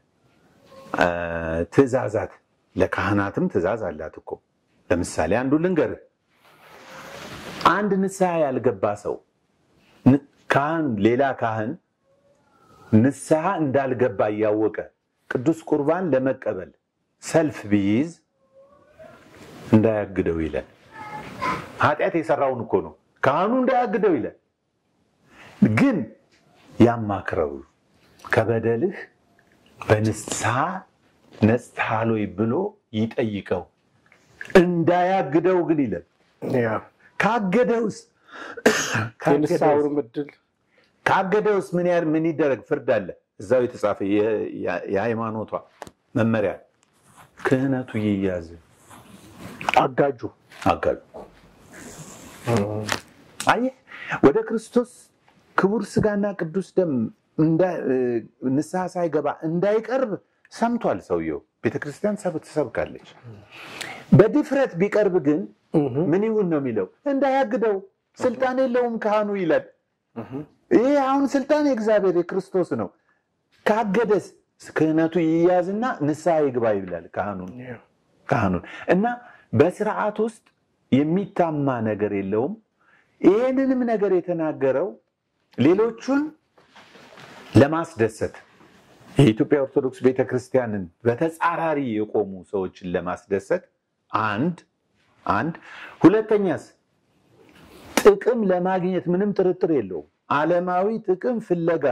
ትእዛዛት ለካህናትም ትእዛዝ አላት እኮ። ለምሳሌ አንዱ ልንገርህ። አንድ ንስሐ ያልገባ ሰው ካህን ሌላ ካህን ንስሐ እንዳልገባ እያወቀ ቅዱስ ቁርባን ለመቀበል ሰልፍ ቢይዝ እንዳያግደው ይላል። ኃጢአት የሰራውን እኮ ነው ካህኑ እንዳያግደው ይላል። ግን ያማክረው ከበደልህ በንስሐ ነጽታሎ ብሎ ይጠይቀው እንዳያግደው ግን ይላል። ያ ካገደውስ ከንስሐው ምድል ካገደውስ ምን ያር ምን ይደረግ? ፍርድ አለ እዛው የተጻፈ የሃይማኖቷ መመሪያ። ክህነቱ ይያዝ፣ አጋጁ አጋጁ አይ ወደ ክርስቶስ ክቡር ስጋና ቅዱስ ደም እንዳ ንስሐ ሳይገባ እንዳይቀርብ ሰምቷል ሰውየው። ቤተክርስቲያን ሰብት ተሰብካለች። በድፍረት ቢቀርብ ግን ምን ይሁን ነው የሚለው? እንዳያግደው ስልጣን የለውም ካህኑ ይላል። ይሄ አሁን ስልጣን የእግዚአብሔር የክርስቶስ ነው። ካገደስ ክህነቱ ይያዝና ንስሐ ይግባ ይላል ካህኑን ካህኑን እና በስርዓት ውስጥ የሚታማ ነገር የለውም። ይሄንንም ነገር የተናገረው ሌሎቹን ለማስደሰት የኢትዮጵያ ኦርቶዶክስ ቤተክርስቲያንን በተጻራሪ የቆሙ ሰዎችን ለማስደሰት አንድ አንድ ሁለተኛስ ጥቅም ለማግኘት ምንም ጥርጥር የለውም። ዓለማዊ ጥቅም ፍለጋ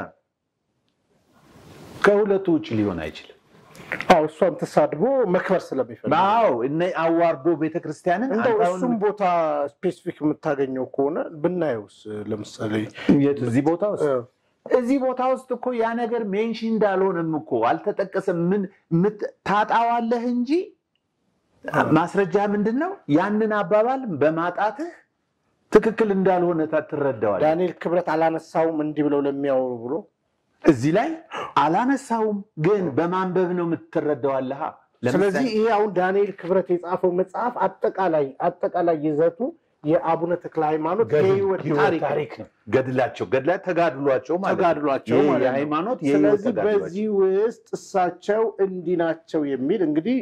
ከሁለቱ ውጭ ሊሆን አይችልም። አው እሷን ተሳድቦ መክበር ስለሚፈልግ አው እነ አዋርዶ ቤተክርስቲያንን እንደው እሱም ቦታ ስፔሲፊክ የምታገኘው ከሆነ ብናየውስ ለምሳሌ እዚህ ቦታ ውስጥ እዚህ ቦታ ውስጥ እኮ ያ ነገር ሜንሽን እንዳልሆነም እኮ አልተጠቀሰም። ምን ታጣዋለህ እንጂ ማስረጃ ምንድነው? ያንን አባባል በማጣትህ ትክክል እንዳልሆነ ታትረዳዋለህ። ዳንኤል ክብረት አላነሳውም እንዲህ ብለው ለሚያወሩ ብሎ እዚህ ላይ አላነሳውም፣ ግን በማንበብ ነው የምትረዳዋለህ። ስለዚህ ይሄ አሁን ዳንኤል ክብረት የጻፈው መጽሐፍ አጠቃላይ አጠቃላይ ይዘቱ የአቡነ ተክለ ሃይማኖት የህይወት ታሪክ ነው። ገድላቸው ገድላት ተጋድሏቸው ማለት ተጋድሏቸው ማለት የሃይማኖት የህይወት ታሪክ። ስለዚህ በዚህ ውስጥ እሳቸው እንዲናቸው የሚል እንግዲህ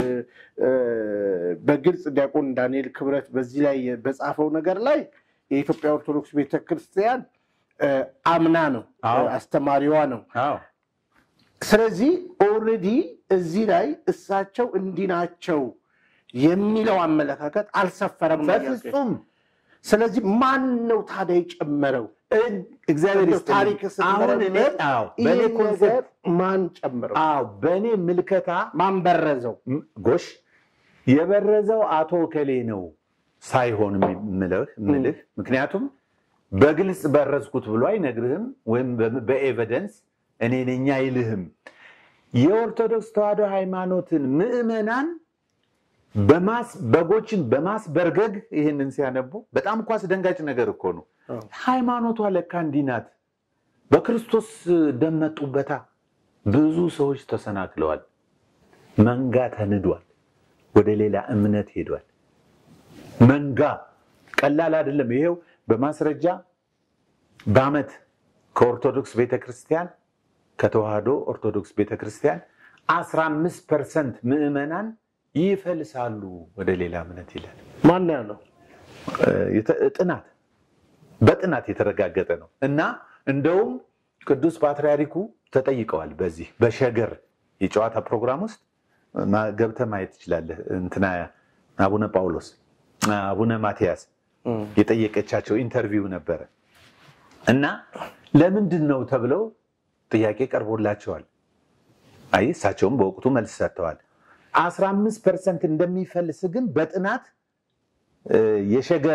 በግልጽ ዲያቆን ዳንኤል ክብረት በዚህ ላይ በጻፈው ነገር ላይ የኢትዮጵያ ኦርቶዶክስ ቤተክርስቲያን አምና ነው፣ አስተማሪዋ ነው። አዎ ስለዚህ ኦልሬዲ እዚህ ላይ እሳቸው እንዲናቸው የሚለው አመለካከት አልሰፈረም በፍጹም። ስለዚህ ማን ነው ታዲያ የጨመረው? እግዚአብሔር ታሪክ አሁን እኔ አዎ በኔ ኮንሰፕት ማን ጨመረው? አዎ በኔ ምልከታ ማን በረዘው? ጎሽ የበረዘው አቶ ከሌ ነው ሳይሆን ምልህ ምልህ ምክንያቱም በግልጽ በረዝኩት ብሎ አይነግርህም ወይም በኤቪደንስ እኔ ነኝ አይልህም። የኦርቶዶክስ ተዋሕዶ ሃይማኖትን ምዕመናን በማስ በጎችን በማስ በርገግ ይሄንን ሲያነቡ በጣም እኮ አስደንጋጭ ነገር እኮ ነው። ሃይማኖቷ ለካ እንዲህ ናት። በክርስቶስ ደም መጡበታ ብዙ ሰዎች ተሰናክለዋል። መንጋ ተንዷል። ወደ ሌላ እምነት ሄዷል። መንጋ ቀላል አይደለም። ይሄው በማስረጃ በአመት ከኦርቶዶክስ ቤተክርስቲያን ከተዋሕዶ ኦርቶዶክስ ቤተክርስቲያን አስራ አምስት ፐርሰንት ምዕመናን ይፈልሳሉ ወደ ሌላ እምነት ይላል። ማን ያለው? ጥናት በጥናት የተረጋገጠ ነው። እና እንደውም ቅዱስ ፓትርያርኩ ተጠይቀዋል። በዚህ በሸገር የጨዋታ ፕሮግራም ውስጥ ገብተህ ማየት ትችላለህ። እንትና አቡነ ጳውሎስ አቡነ ማቲያስ የጠየቀቻቸው ኢንተርቪው ነበረ እና ለምንድን ነው ተብለው ጥያቄ ቀርቦላቸዋል። አይ እሳቸውም በወቅቱ መልስ ሰጥተዋል። አስራ አምስት ፐርሰንት እንደሚፈልስ ግን በጥናት የሸገር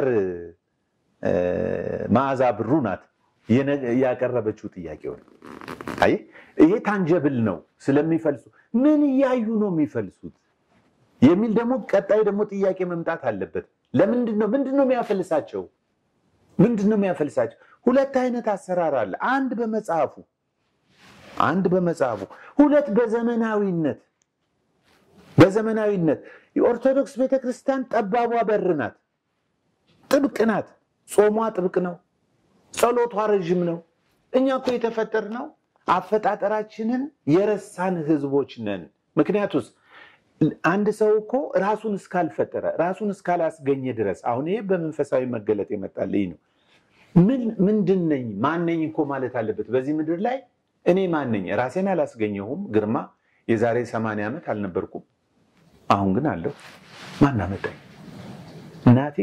መዓዛ ብሩ ናት ያቀረበችው ጥያቄው። አይ ይሄ ታንጀብል ነው ስለሚፈልሱ ምን ያዩ ነው የሚፈልሱት የሚል ደግሞ ቀጣይ ደግሞ ጥያቄ መምጣት አለበት። ለምንድን ነው ምንድነው የሚያፈልሳቸው? ምንድነው የሚያፈልሳቸው? ሁለት አይነት አሰራር አለ። አንድ በመጽሐፉ አንድ በመጽሐፉ ሁለት በዘመናዊነት በዘመናዊነት የኦርቶዶክስ ቤተክርስቲያን ጠባቧ በር ናት፣ ጥብቅ ናት። ጾሟ ጥብቅ ነው፣ ጸሎቷ ረጅም ነው። እኛ እኮ የተፈጠርነው አፈጣጠራችንን የረሳን ህዝቦች ነን። ምክንያቱስ አንድ ሰው እኮ ራሱን እስካልፈጠረ ራሱን እስካላስገኘ ድረስ አሁን ይሄ በመንፈሳዊ መገለጥ የመጣልኝ ነው። ምን ምንድነኝ ማንነኝ እኮ ማለት አለበት በዚህ ምድር ላይ እኔ ማንነኝ? ራሴን አላስገኘሁም። ግርማ የዛሬ ሰማንያ ዓመት አልነበርኩም፣ አሁን ግን አለው። ማን አመጣኝ? እናቴ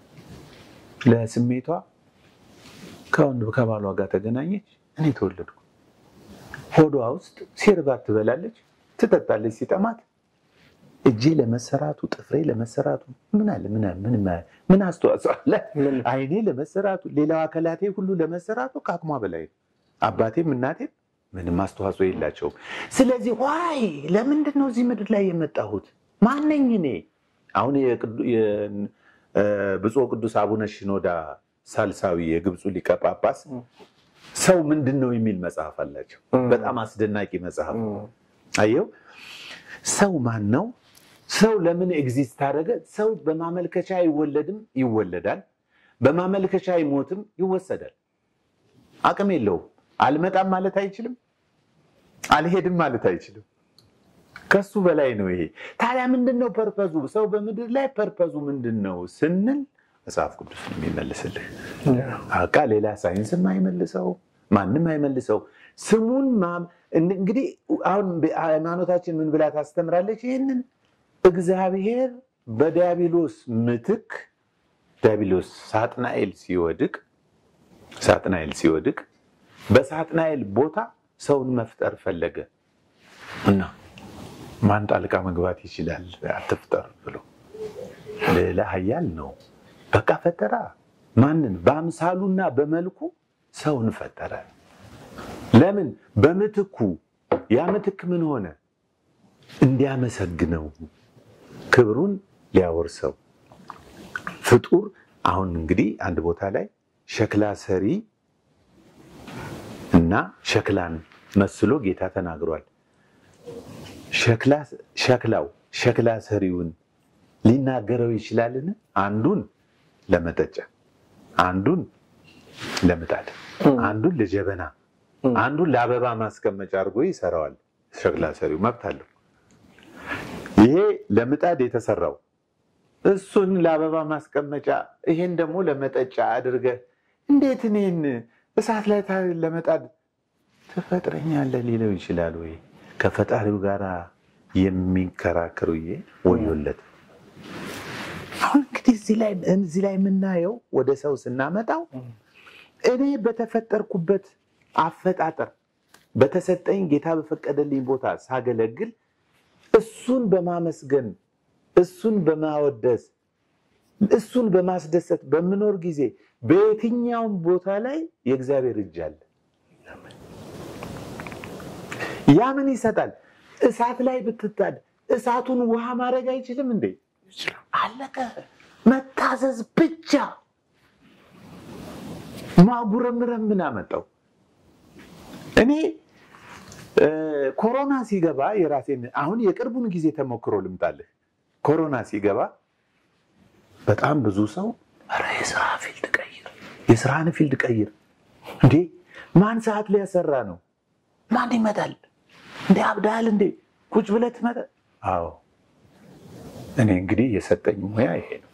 ለስሜቷ ከወንድ ከባሏ ጋር ተገናኘች፣ እኔ ተወለድኩ። ሆዷ ውስጥ ሲርባት ትበላለች፣ ትጠጣለች ሲጠማት። እጄ ለመሰራቱ ጥፍሬ ለመሰራቱ ምን አለ ምን ምን ምን አስተዋጽኦ አለ? አይኔ ለመሰራቱ ሌላው አካላቴ ሁሉ ለመሰራቱ ከአቅሟ በላይ። አባቴም እናቴም ምንም አስተዋጽኦ የላቸውም። ስለዚህ ዋይ ለምንድን ነው እዚህ ምድር ላይ የመጣሁት? ማንነኝ እኔ? አሁን የብፁዕ ቅዱስ አቡነ ሽኖዳ ሳልሳዊ የግብፁ ሊቀ ጳጳስ ሰው ምንድን ነው የሚል መጽሐፍ አላቸው። በጣም አስደናቂ መጽሐፍ። አየው ሰው ማን ነው? ሰው ለምን ኤግዚስት አደረገ? ሰው በማመልከቻ አይወለድም፣ ይወለዳል። በማመልከቻ አይሞትም፣ ይወሰዳል። አቅም የለውም። አልመጣም ማለት አይችልም፣ አልሄድም ማለት አይችልም። ከሱ በላይ ነው ይሄ። ታዲያ ምንድነው ፐርፐዙ? ሰው በምድር ላይ ፐርፐዙ ምንድነው ስንል መጽሐፍ ቅዱስ ነው የሚመልስልህ። አቃ ሌላ ሳይንስም አይመልሰው፣ ማንም አይመልሰው። ስሙን እንግዲህ አሁን ሃይማኖታችን ምን ብላ ታስተምራለች? ይሄንን እግዚአብሔር በዲያብሎስ ምትክ ዲያብሎስ ሳጥናኤል ሲወድቅ ሳጥናኤል ሲወድቅ በሳጥናኤል ቦታ ሰውን መፍጠር ፈለገ እና ማን ጣልቃ መግባት ይችላል? አትፍጠር ብሎ ሌላ ኃያል ነው። በቃ ፈጠራ። ማንን? በአምሳሉና በመልኩ ሰውን ፈጠረ። ለምን? በምትኩ። ያ ምትክ ምን ሆነ? እንዲያመሰግነው፣ ክብሩን ሊያወርሰው። ፍጡር አሁን እንግዲህ አንድ ቦታ ላይ ሸክላ ሰሪ እና ሸክላን መስሎ ጌታ ተናግሯል። ሸክላ ሸክላው ሸክላ ሰሪውን ሊናገረው ይችላልን? አንዱን ለመጠጫ፣ አንዱን ለምጣድ፣ አንዱን ለጀበና፣ አንዱን ለአበባ ማስቀመጫ አድርጎ ይሰራዋል። ሸክላ ሰሪው መብት አለው። ይሄ ለምጣድ የተሰራው እሱን ለአበባ ማስቀመጫ፣ ይሄን ደግሞ ለመጠጫ አድርገህ እንዴት እኔን እሳት ላይ ለመጣድ ትፈጥረኛለህ ሊለው ይችላል ወይ? ከፈጣሪው ጋር የሚከራከሩዬ ወዮለት። አሁን እንግዲህ እዚህ ላይ እዚህ ላይ የምናየው ወደ ሰው ስናመጣው እኔ በተፈጠርኩበት አፈጣጠር በተሰጠኝ ጌታ በፈቀደልኝ ቦታ ሳገለግል እሱን በማመስገን እሱን በማወደስ እሱን በማስደሰት በመኖር ጊዜ በየትኛውም ቦታ ላይ የእግዚአብሔር እጅ አለ። ያ ምን ይሰጣል? እሳት ላይ ብትጣድ እሳቱን ውሃ ማድረግ አይችልም እንዴ? አለቀ። መታዘዝ ብቻ። ማጉረምረም ምን አመጣው? እኔ ኮሮና ሲገባ የራሴን አሁን የቅርቡን ጊዜ ተሞክሮ ልምጣልህ። ኮሮና ሲገባ በጣም ብዙ ሰው አረ የስራ ፊልድ ቀይር፣ የስራን ፊልድ ቀይር እንዴ ማን ሰዓት ላይ ያሰራ ነው? ማን ይመጣል እንዴ? አብዳል እንዴ ቁጭ ብለህ ትመጣ? አዎ እኔ እንግዲህ የሰጠኝ ሙያ ይሄ ነው።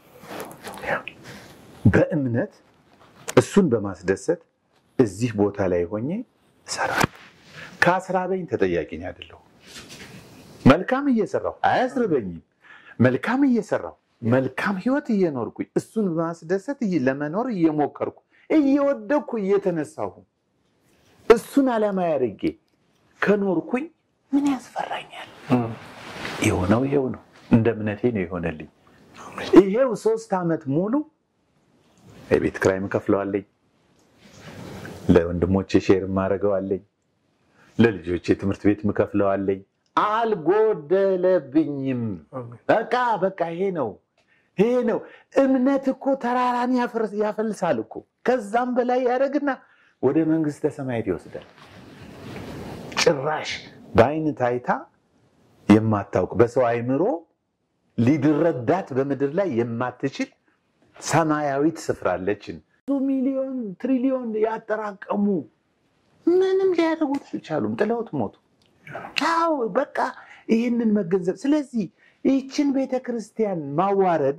በእምነት እሱን በማስደሰት እዚህ ቦታ ላይ ሆኜ እሰራለሁ። ከአስራበኝ ተጠያቂ ነኝ አይደለሁ። መልካም እየሰራሁ አያስርበኝም። መልካም እየሰራሁ መልካም ህይወት እየኖርኩኝ እሱን በማስደሰት ለመኖር እየሞከርኩ እየወደኩ እየተነሳሁ እሱን ዓላማ ያርጌ ከኖርኩኝ ምን ያስፈራኛል? የሆነው ይሄው ነው። እንደ እምነቴ ነው የሆነልኝ። ይሄው ሶስት አመት ሙሉ የቤት ኪራይም ከፍለዋለኝ፣ ለወንድሞቼ ሼር ማረገዋለኝ፣ ለልጆቼ ትምህርት ቤት ምከፍለዋለኝ። አልጎደለብኝም። በቃ በቃ ይሄ ነው ይሄ ነው። እምነት እኮ ተራራን ያፈልሳል እኮ። ከዛም በላይ ያደርግና ወደ መንግስተ ሰማያት ይወስዳል። ጭራሽ በአይን ታይታ የማታውቅ በሰው አይምሮ ሊድረዳት በምድር ላይ የማትችል ሰማያዊት ስፍራ አለችን። ብዙ ሚሊዮን ትሪሊዮን ያጠራቀሙ ምንም ሊያደርጉት አልቻሉም። ጥለውት ሞቱ። አዎ በቃ ይህንን መገንዘብ። ስለዚህ ይህችን ቤተክርስቲያን ማዋረድ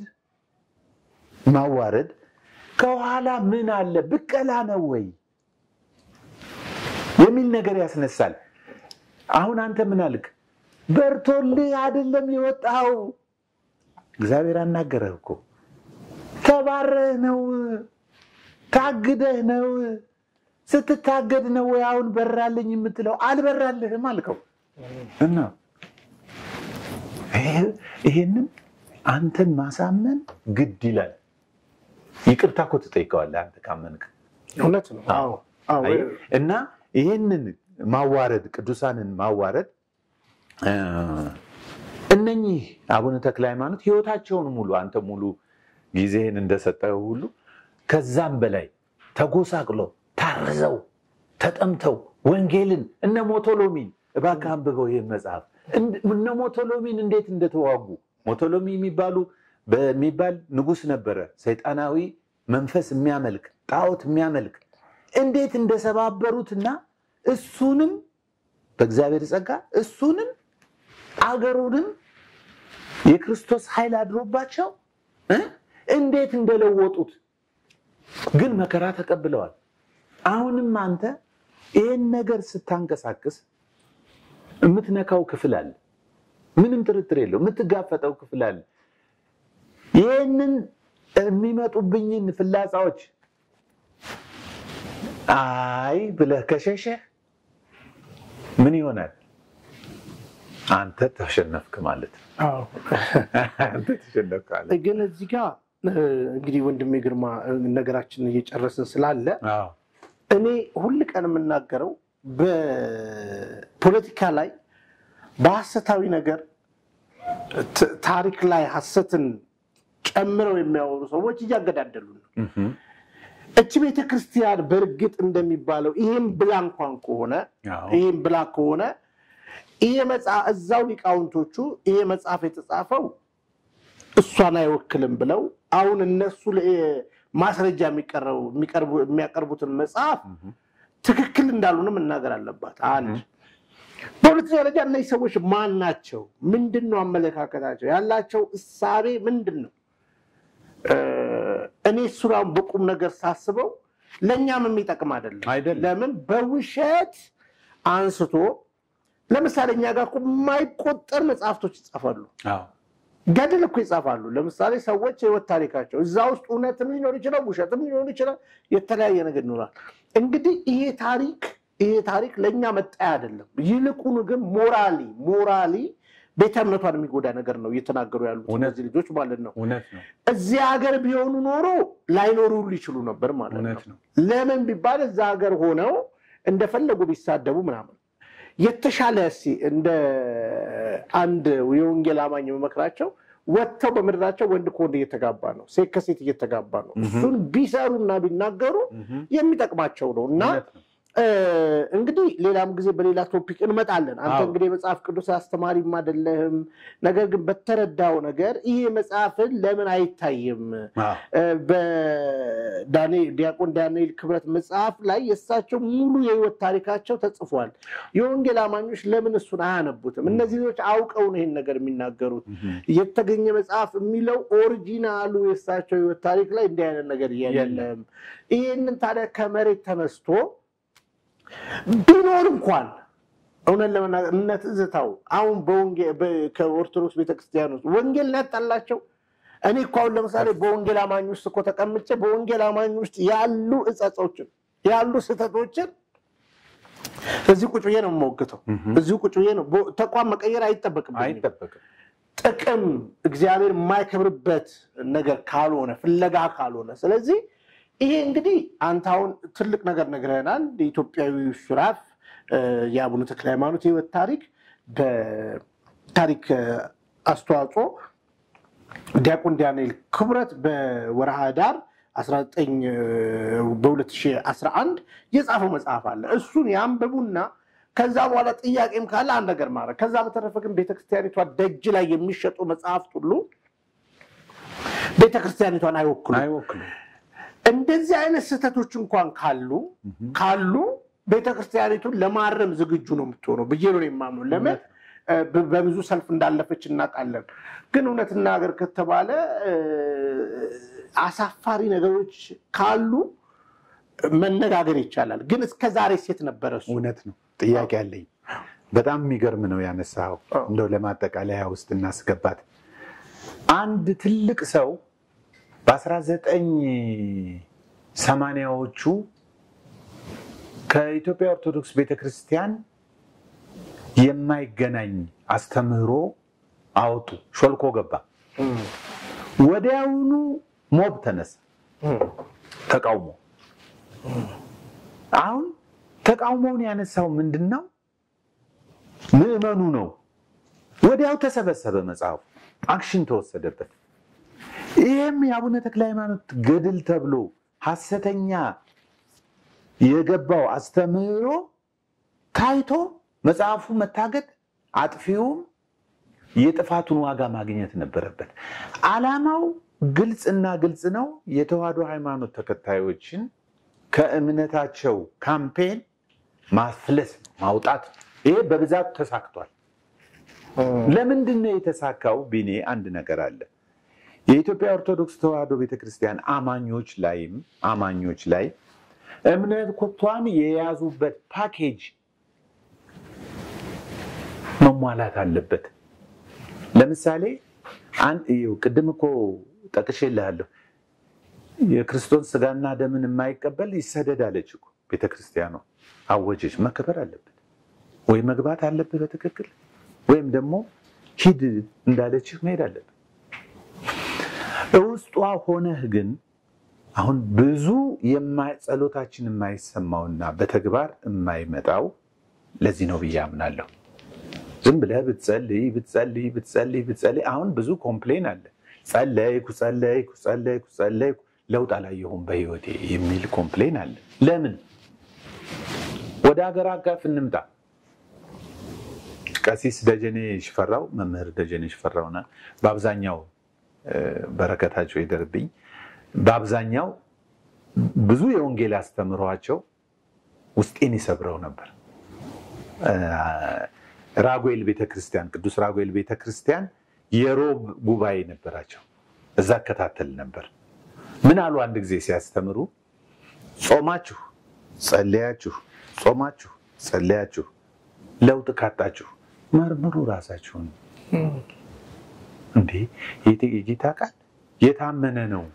ማዋረድ ከኋላ ምን አለ? ብቀላ ነው ወይ የሚል ነገር ያስነሳል። አሁን አንተ ምን አልክ? በርቶልህ አይደለም የወጣው። እግዚአብሔር አናገረህ እኮ። ተባረህ ነው፣ ታግደህ ነው። ስትታገድ ነው ወይ አሁን በራልኝ የምትለው? አልበራልህም አልከው እና ይሄንን አንተን ማሳመን ግድ ይላል። ይቅርታ እኮ ትጠይቀዋለህ አንተ ካመንክ። እውነት ነው። አዎ አዎ። እና ይሄንን ማዋረድ ቅዱሳንን ማዋረድ እነኚህ አቡነ ተክለ ሃይማኖት ህይወታቸውን ሙሉ አንተ ሙሉ ጊዜህን እንደሰጠው ሁሉ ከዛም በላይ ተጎሳቅሎ ታርዘው ተጠምተው ወንጌልን እነ ሞቶሎሚን እባክህ አንብበው ይሄን መጽሐፍ። እነ ሞቶሎሚን እንዴት እንደተዋጉ። ሞቶሎሚ የሚባሉ በሚባል ንጉስ ነበረ፣ ሰይጣናዊ መንፈስ የሚያመልክ ጣዖት የሚያመልክ። እንዴት እንደሰባበሩትና እሱንም በእግዚአብሔር ጸጋ እሱንም አገሩንም የክርስቶስ ኃይል አድሮባቸው እንዴት እንደለወጡት። ግን መከራ ተቀብለዋል። አሁንም አንተ ይሄን ነገር ስታንቀሳቅስ የምትነካው ክፍል አለ፣ ምንም ጥርጥር የለው። የምትጋፈጠው ክፍል አለ። ይሄንን የሚመጡብኝን ፍላጻዎች አይ ብለህ ከሸሸህ ምን ይሆናል? አንተ ተሸነፍክ ማለት ነው። አዎ አንተ ተሸነፍክ ማለት። ግን እዚህ ጋር እንግዲህ ወንድሜ ግርማ ነገራችንን እየጨረስን ስላለ አዎ እኔ ሁሉ ቀን የምናገረው በፖለቲካ ላይ በሐሰታዊ ነገር ታሪክ ላይ ሐሰትን ጨምረው የሚያወሩ ሰዎች እያገዳደሉ ነው። እቺ ቤተክርስቲያን በርግጥ እንደሚባለው ይሄን ብላ እንኳን ከሆነ ይሄን ብላ ከሆነ ይሄ መጽሐፍ እዛው ሊቃውንቶቹ ይሄ መጽሐፍ የተጻፈው እሷን አይወክልም ብለው አሁን እነሱ ማስረጃ የሚቀርቡ የሚቀርቡ የሚያቀርቡትን መጽሐፍ ትክክል እንዳልሆነ መናገር አለባት። አንድ በሁለተኛ ደረጃ እነዚህ ሰዎች ማን ናቸው? ምንድነው አመለካከታቸው? ያላቸው እሳቤ ምንድነው? እኔ ሱራውን በቁም ነገር ሳስበው ለኛም የሚጠቅም አይደለም። ለምን በውሸት አንስቶ ለምሳሌ እኛ ጋር እኮ የማይቆጠር መጽሐፍቶች ይጻፋሉ። አዎ ገድል እኮ ይጻፋሉ። ለምሳሌ ሰዎች የህይወት ታሪካቸው እዛ ውስጥ እውነትም ሊኖር ይችላል፣ ውሸትም ሊኖር ይችላል፣ የተለያየ ነገር ይኖራል። እንግዲህ ይሄ ታሪክ ይሄ ታሪክ ለኛ መጣያ አይደለም። ይልቁኑ ግን ሞራሊ ሞራሊ ቤተ እምነቷን የሚጎዳ ነገር ነው እየተናገሩ ያሉት እነዚህ ልጆች ማለት ነው። እውነት ነው። እዚህ ሀገር ቢሆኑ ኖሮ ላይኖሩ ይችሉ ነበር ማለት ነው። ለምን ቢባል እዛ ሀገር ሆነው እንደፈለጉ ቢሳደቡ ምናምን የተሻለ እስኪ እንደ አንድ የወንጌል አማኝ መመክራቸው ወጥተው በምድራቸው ወንድ ከወንድ እየተጋባ ነው፣ ሴት ከሴት እየተጋባ ነው። እሱን ቢሰሩና ቢናገሩ የሚጠቅማቸው ነው እና እንግዲህ ሌላም ጊዜ በሌላ ቶፒክ እንመጣለን። አንተ እንግዲህ መጽሐፍ ቅዱስ አስተማሪም አይደለህም፣ ነገር ግን በተረዳው ነገር ይሄ መጽሐፍን ለምን አይታይም? በዳንኤል ዲያቆን ዳንኤል ክብረት መጽሐፍ ላይ የእሳቸው ሙሉ የህይወት ታሪካቸው ተጽፏል። የወንጌል አማኞች ለምን እሱን አያነቡትም? እነዚህ ልጆች አውቀው ነው ይሄን ነገር የሚናገሩት። የተገኘ መጽሐፍ የሚለው ኦሪጂናሉ የእሳቸው ህይወት ታሪክ ላይ እንዲህ አይነት ነገር የለም። ይሄንን ታዲያ ከመሬት ተነስቶ ቢኖር እንኳን እውነት ለመናገር እነ ትዝታው አሁን በወንጌል ከኦርቶዶክስ ቤተክርስቲያን ውስጥ ወንጌል ነጣላቸው። እኔ እኮ አሁን ለምሳሌ በወንጌል አማኝ ውስጥ እኮ ተቀምጬ በወንጌል አማኝ ውስጥ ያሉ እጸጾችን ያሉ ስህተቶችን እዚህ ቁጭ ብዬ ነው የምሞግተው። እዚህ ቁጭ ብዬ ነው ተቋም መቀየር አይጠበቅም አይጠበቅም። ጥቅም እግዚአብሔር የማይከብርበት ነገር ካልሆነ ፍለጋ ካልሆነ ስለዚህ ይሄ እንግዲህ አንተ አሁን ትልቅ ነገር ነግረናል። የኢትዮጵያዊ ሹራፍ የአቡነ ተክለ ሃይማኖት የህይወት ታሪክ በታሪክ አስተዋጽኦ ዲያቆን ዳንኤል ክብረት በወርሃ ዳር አስራ ዘጠኝ በሁለት ሺህ አስራ አንድ የጻፈው መጽሐፍ አለ። እሱን ያንብቡና ከዛ በኋላ ጥያቄም ካለ አንድ ነገር ማድረግ። ከዛ በተረፈ ግን ቤተክርስቲያኒቷ ደጅ ላይ የሚሸጡ መጽሐፍት ሁሉ ቤተክርስቲያኒቷን አይወክሉም አይወክሉም። እንደዚህ አይነት ስህተቶች እንኳን ካሉ ካሉ ቤተክርስቲያኒቱን ለማረም ዝግጁ ነው የምትሆነው ብዬ ነው የማምነው። ለምን በብዙ ሰልፍ እንዳለፈች እናውቃለን። ግን እውነትና ሀገር ከተባለ አሳፋሪ ነገሮች ካሉ መነጋገር ይቻላል። ግን እስከዛሬ ሴት ነበረ እሱ። እውነት ነው። ጥያቄ አለኝ። በጣም የሚገርም ነው ያነሳው። እንደው ለማጠቃለያ ውስጥ እናስገባት። አንድ ትልቅ ሰው በ19 ሰማንያዎቹ ከኢትዮጵያ ኦርቶዶክስ ቤተክርስቲያን የማይገናኝ አስተምህሮ አወጡ። ሾልኮ ገባ። ወዲያውኑ ሞብ ተነሳ፣ ተቃውሞ። አሁን ተቃውሞውን ያነሳው ምንድነው? ምዕመኑ ነው። ወዲያው ተሰበሰበ፣ መጽሐፉ አክሽን ተወሰደበት። ይሄም የአቡነ ተክለ ሃይማኖት ገድል ተብሎ ሐሰተኛ የገባው አስተምህሮ ታይቶ መጽሐፉ መታገድ፣ አጥፊውም የጥፋቱን ዋጋ ማግኘት ነበረበት። ዓላማው ግልጽና ግልጽ ነው። የተዋህዶ ሃይማኖት ተከታዮችን ከእምነታቸው ካምፔን ማፍለስ ማውጣት። ይሄ በብዛት ተሳክቷል። ለምንድን ነው የተሳካው? ቢኔ አንድ ነገር አለ። የኢትዮጵያ ኦርቶዶክስ ተዋህዶ ቤተክርስቲያን አማኞች ላይም አማኞች ላይ እምነት ኮቷን የያዙበት ፓኬጅ መሟላት አለበት። ለምሳሌ አንድ ይው ቅድም እኮ ጠቅሼልሃለሁ። የክርስቶስ ስጋና ደምን የማይቀበል ይሰደድ አለች እኮ ቤተክርስቲያኗ አወጀች። መከበር አለበት ወይ መግባት አለበት በትክክል፣ ወይም ደግሞ ሂድ እንዳለችህ መሄድ አለበት። ውስጧ ሆነህ ግን አሁን ብዙ ጸሎታችን የማይሰማውና በተግባር የማይመጣው ለዚህ ነው ብዬ አምናለሁ። ዝም ብለህ ብትጸልይ ብትጸልይ ብትጸልይ ብትጸልይ አሁን ብዙ ኮምፕሌን አለ። ጸለይኩ ጸለይኩ ጸለይኩ ጸለይኩ ለውጥ አላየሁም በህይወቴ የሚል ኮምፕሌን አለ። ለምን? ወደ ሀገር አቀፍ እንምጣ። ቀሲስ ደጀኔ ሽፈራው መምህር ደጀኔ ሽፈራውና በአብዛኛው በረከታቸው ይደርብኝ፣ በአብዛኛው ብዙ የወንጌል አስተምሯቸው ውስጤን ይሰብረው ነበር። ራጉኤል ቤተክርስቲያን ቅዱስ ራጉኤል ቤተክርስቲያን የሮብ ጉባኤ ነበራቸው። እዛ ከታተል ነበር። ምን አሉ አንድ ጊዜ ሲያስተምሩ፣ ጾማችሁ ጸለያችሁ ጾማችሁ ጸለያችሁ ለውጥ ካጣችሁ መርምሩ ራሳችሁን። እንዴ የጌታ ቃል የታመነ ነው።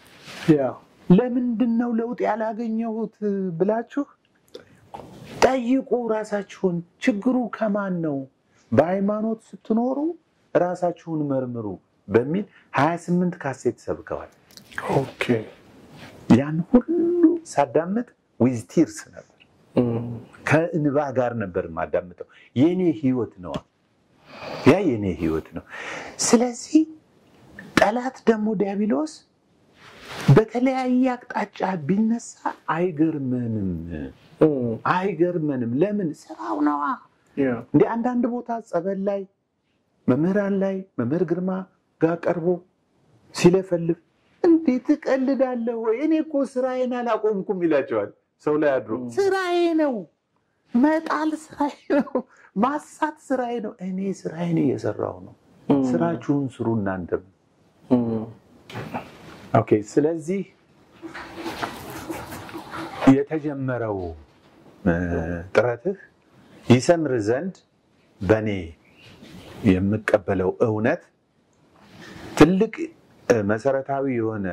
ለምንድን ነው ለውጥ ያላገኘሁት ብላችሁ ጠይቁ ራሳችሁን። ችግሩ ከማን ነው? በሃይማኖት ስትኖሩ ራሳችሁን መርምሩ በሚል ሀያ ስምንት ካሴት ሰብከዋል። ኦኬ ያን ሁሉ ሳዳምጥ ዊዝ ቲርስ ነበር፣ ከእንባ ጋር ነበር ማዳምጠው። የኔ ህይወት ነው ያ የኔ ህይወት ነው። ስለዚህ ጠላት ደግሞ ዲያብሎስ በተለያየ አቅጣጫ ቢነሳ አይገርመንም አይገርመንም። ለምን? ስራው ነዋ። እንደ አንዳንድ ቦታ ጸበል ላይ መምህራን ላይ መምህር ግርማ ጋር ቀርቦ ሲለፈልፍ እንዴት ትቀልዳለህ ወይ? እኔ እኮ ስራዬን አላቆምኩም ይላቸዋል። ሰው ላይ አድሮ ስራዬ ነው፣ መጣል ስራዬ ነው፣ ማሳት ስራዬ ነው። እኔ ስራዬን እየሰራሁ ነው። ስራችሁን ስሩ እናንተም። ኦኬ ስለዚህ የተጀመረው ጥረትህ ይሰምር ዘንድ በኔ የምቀበለው እውነት ትልቅ መሰረታዊ የሆነ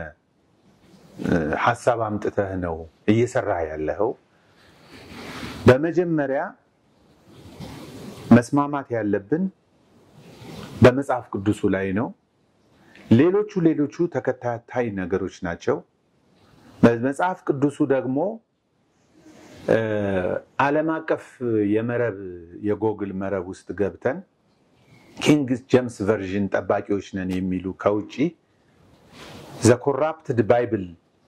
ሐሳብ አምጥተህ ነው እየሰራህ ያለኸው። በመጀመሪያ መስማማት ያለብን በመጽሐፍ ቅዱሱ ላይ ነው። ሌሎቹ ሌሎቹ ተከታታይ ነገሮች ናቸው። በመጽሐፍ ቅዱሱ ደግሞ ዓለም አቀፍ የመረብ የጎግል መረብ ውስጥ ገብተን ኪንግ ጄምስ ቨርዥን ጠባቂዎች ነን የሚሉ ከውጪ ዘ ኮራፕትድ ባይብል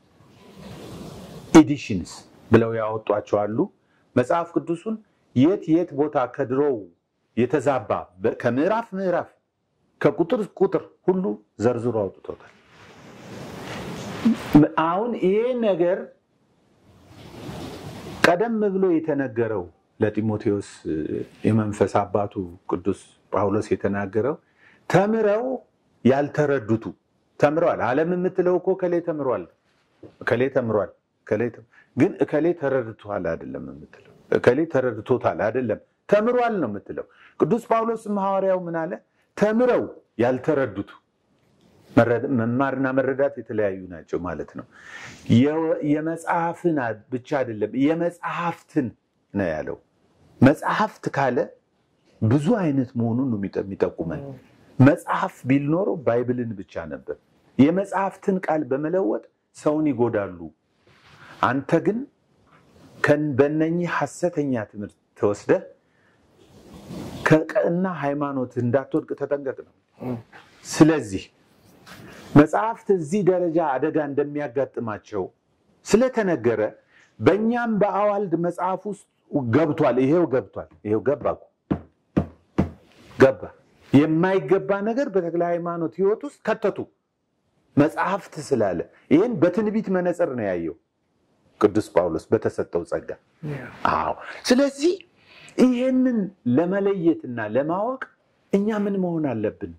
ኤዲሽንስ ብለው ያወጧቸው አሉ። መጽሐፍ ቅዱሱን የት የት ቦታ ከድሮው የተዛባ ከምዕራፍ ምዕራፍ ከቁጥር ቁጥር ሁሉ ዘርዝሮ አውጥቶታል። አሁን ይሄ ነገር ቀደም ብሎ የተነገረው ለጢሞቴዎስ የመንፈስ አባቱ ቅዱስ ጳውሎስ የተናገረው ተምረው ያልተረዱቱ ተምረዋል። ዓለም የምትለው እኮ ከሌ ተምሯል ከሌ ተምሯል ከሌ ግን ከሌ ተረድቷል አይደለም የምትለው፣ ከሌ ተረድቶታል አይደለም ተምሯል ነው የምትለው። ቅዱስ ጳውሎስም ሐዋርያው ምን አለ? ተምረው ያልተረዱቱ። መማርና መረዳት የተለያዩ ናቸው ማለት ነው። የመጽሐፍን ብቻ አይደለም የመጽሐፍትን ነው ያለው። መጽሐፍት ካለ ብዙ አይነት መሆኑን ነው የሚጠቁመን። መጽሐፍ ቢል ኖሮ ባይብልን ብቻ ነበር። የመጽሐፍትን ቃል በመለወጥ ሰውን ይጎዳሉ። አንተ ግን በእነኚህ ሐሰተኛ ትምህርት ተወስደህ ከቀና ሃይማኖት እንዳትወድቅ ተጠንቀቅ ነው። ስለዚህ መጽሐፍት እዚህ ደረጃ አደጋ እንደሚያጋጥማቸው ስለተነገረ በእኛም በአዋልድ መጽሐፍ ውስጥ ገብቷል። ይሄው ገብቷል። ይሄው ገባ ገባ የማይገባ ነገር በተክለ ሃይማኖት ህይወት ውስጥ ከተቱ መጽሐፍት ስላለ። ይሄን በትንቢት መነጽር ነው ያየው ቅዱስ ጳውሎስ በተሰጠው ጸጋ። አዎ ስለዚህ ይሄንን ለመለየትና ለማወቅ እኛ ምን መሆን አለብን?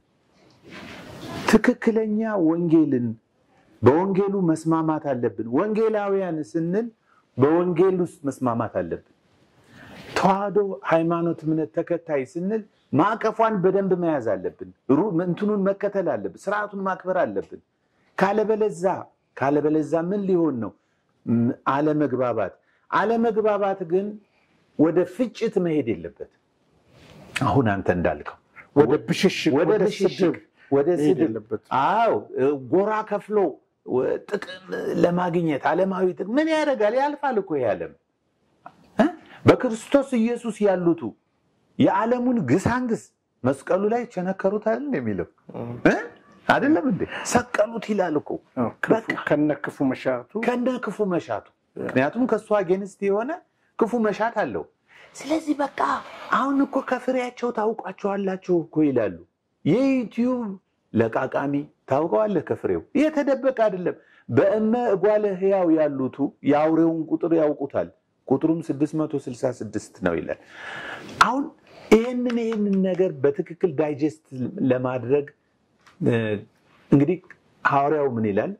ትክክለኛ ወንጌልን በወንጌሉ መስማማት አለብን። ወንጌላውያን ስንል በወንጌል ውስጥ መስማማት አለብን። ተዋህዶ ሃይማኖት እምነት ተከታይ ስንል ማዕቀፏን በደንብ መያዝ አለብን። እንትኑን መከተል አለብን። ስርዓቱን ማክበር አለብን። ካለበለዛ ካለበለዛ ምን ሊሆን ነው? አለመግባባት አለመግባባት ግን ወደ ፍጭት መሄድ የለበት። አሁን አንተ እንዳልከው ወደ ብሽሽቅ ወደ ብሽሽቅ ወደ ስድብ አዎ ጎራ ከፍሎ ጥቅም ለማግኘት ዓለማዊ ጥቅም ምን ያደርጋል? ያልፋል እኮ ያለም በክርስቶስ ኢየሱስ ያሉቱ የዓለሙን ግሳንግስ መስቀሉ ላይ ቸነከሩት አይደል የሚለው እ አይደለም እንዴ? ሰቀሉት ይላል እኮ ከነክፉ መሻቱ ከነክፉ መሻቱ። ምክንያቱም ከሷ አጌንስት የሆነ ክፉ መሻት አለው። ስለዚህ በቃ አሁን እኮ ከፍሬያቸው ታውቋቸዋላችሁ እኮ ይላሉ። የዩቲዩብ ለቃቃሚ ታውቀዋለህ ከፍሬው የተደበቀ አይደለም። በእመ እጓለ ሕያው ያሉቱ የአውሬውን ቁጥር ያውቁታል። ቁጥሩም ስድስት መቶ ስልሳ ስድስት ነው ይላል። አሁን ይሄንን ይሄንን ነገር በትክክል ዳይጀስት ለማድረግ እንግዲህ ሐዋርያው ምን ይላል?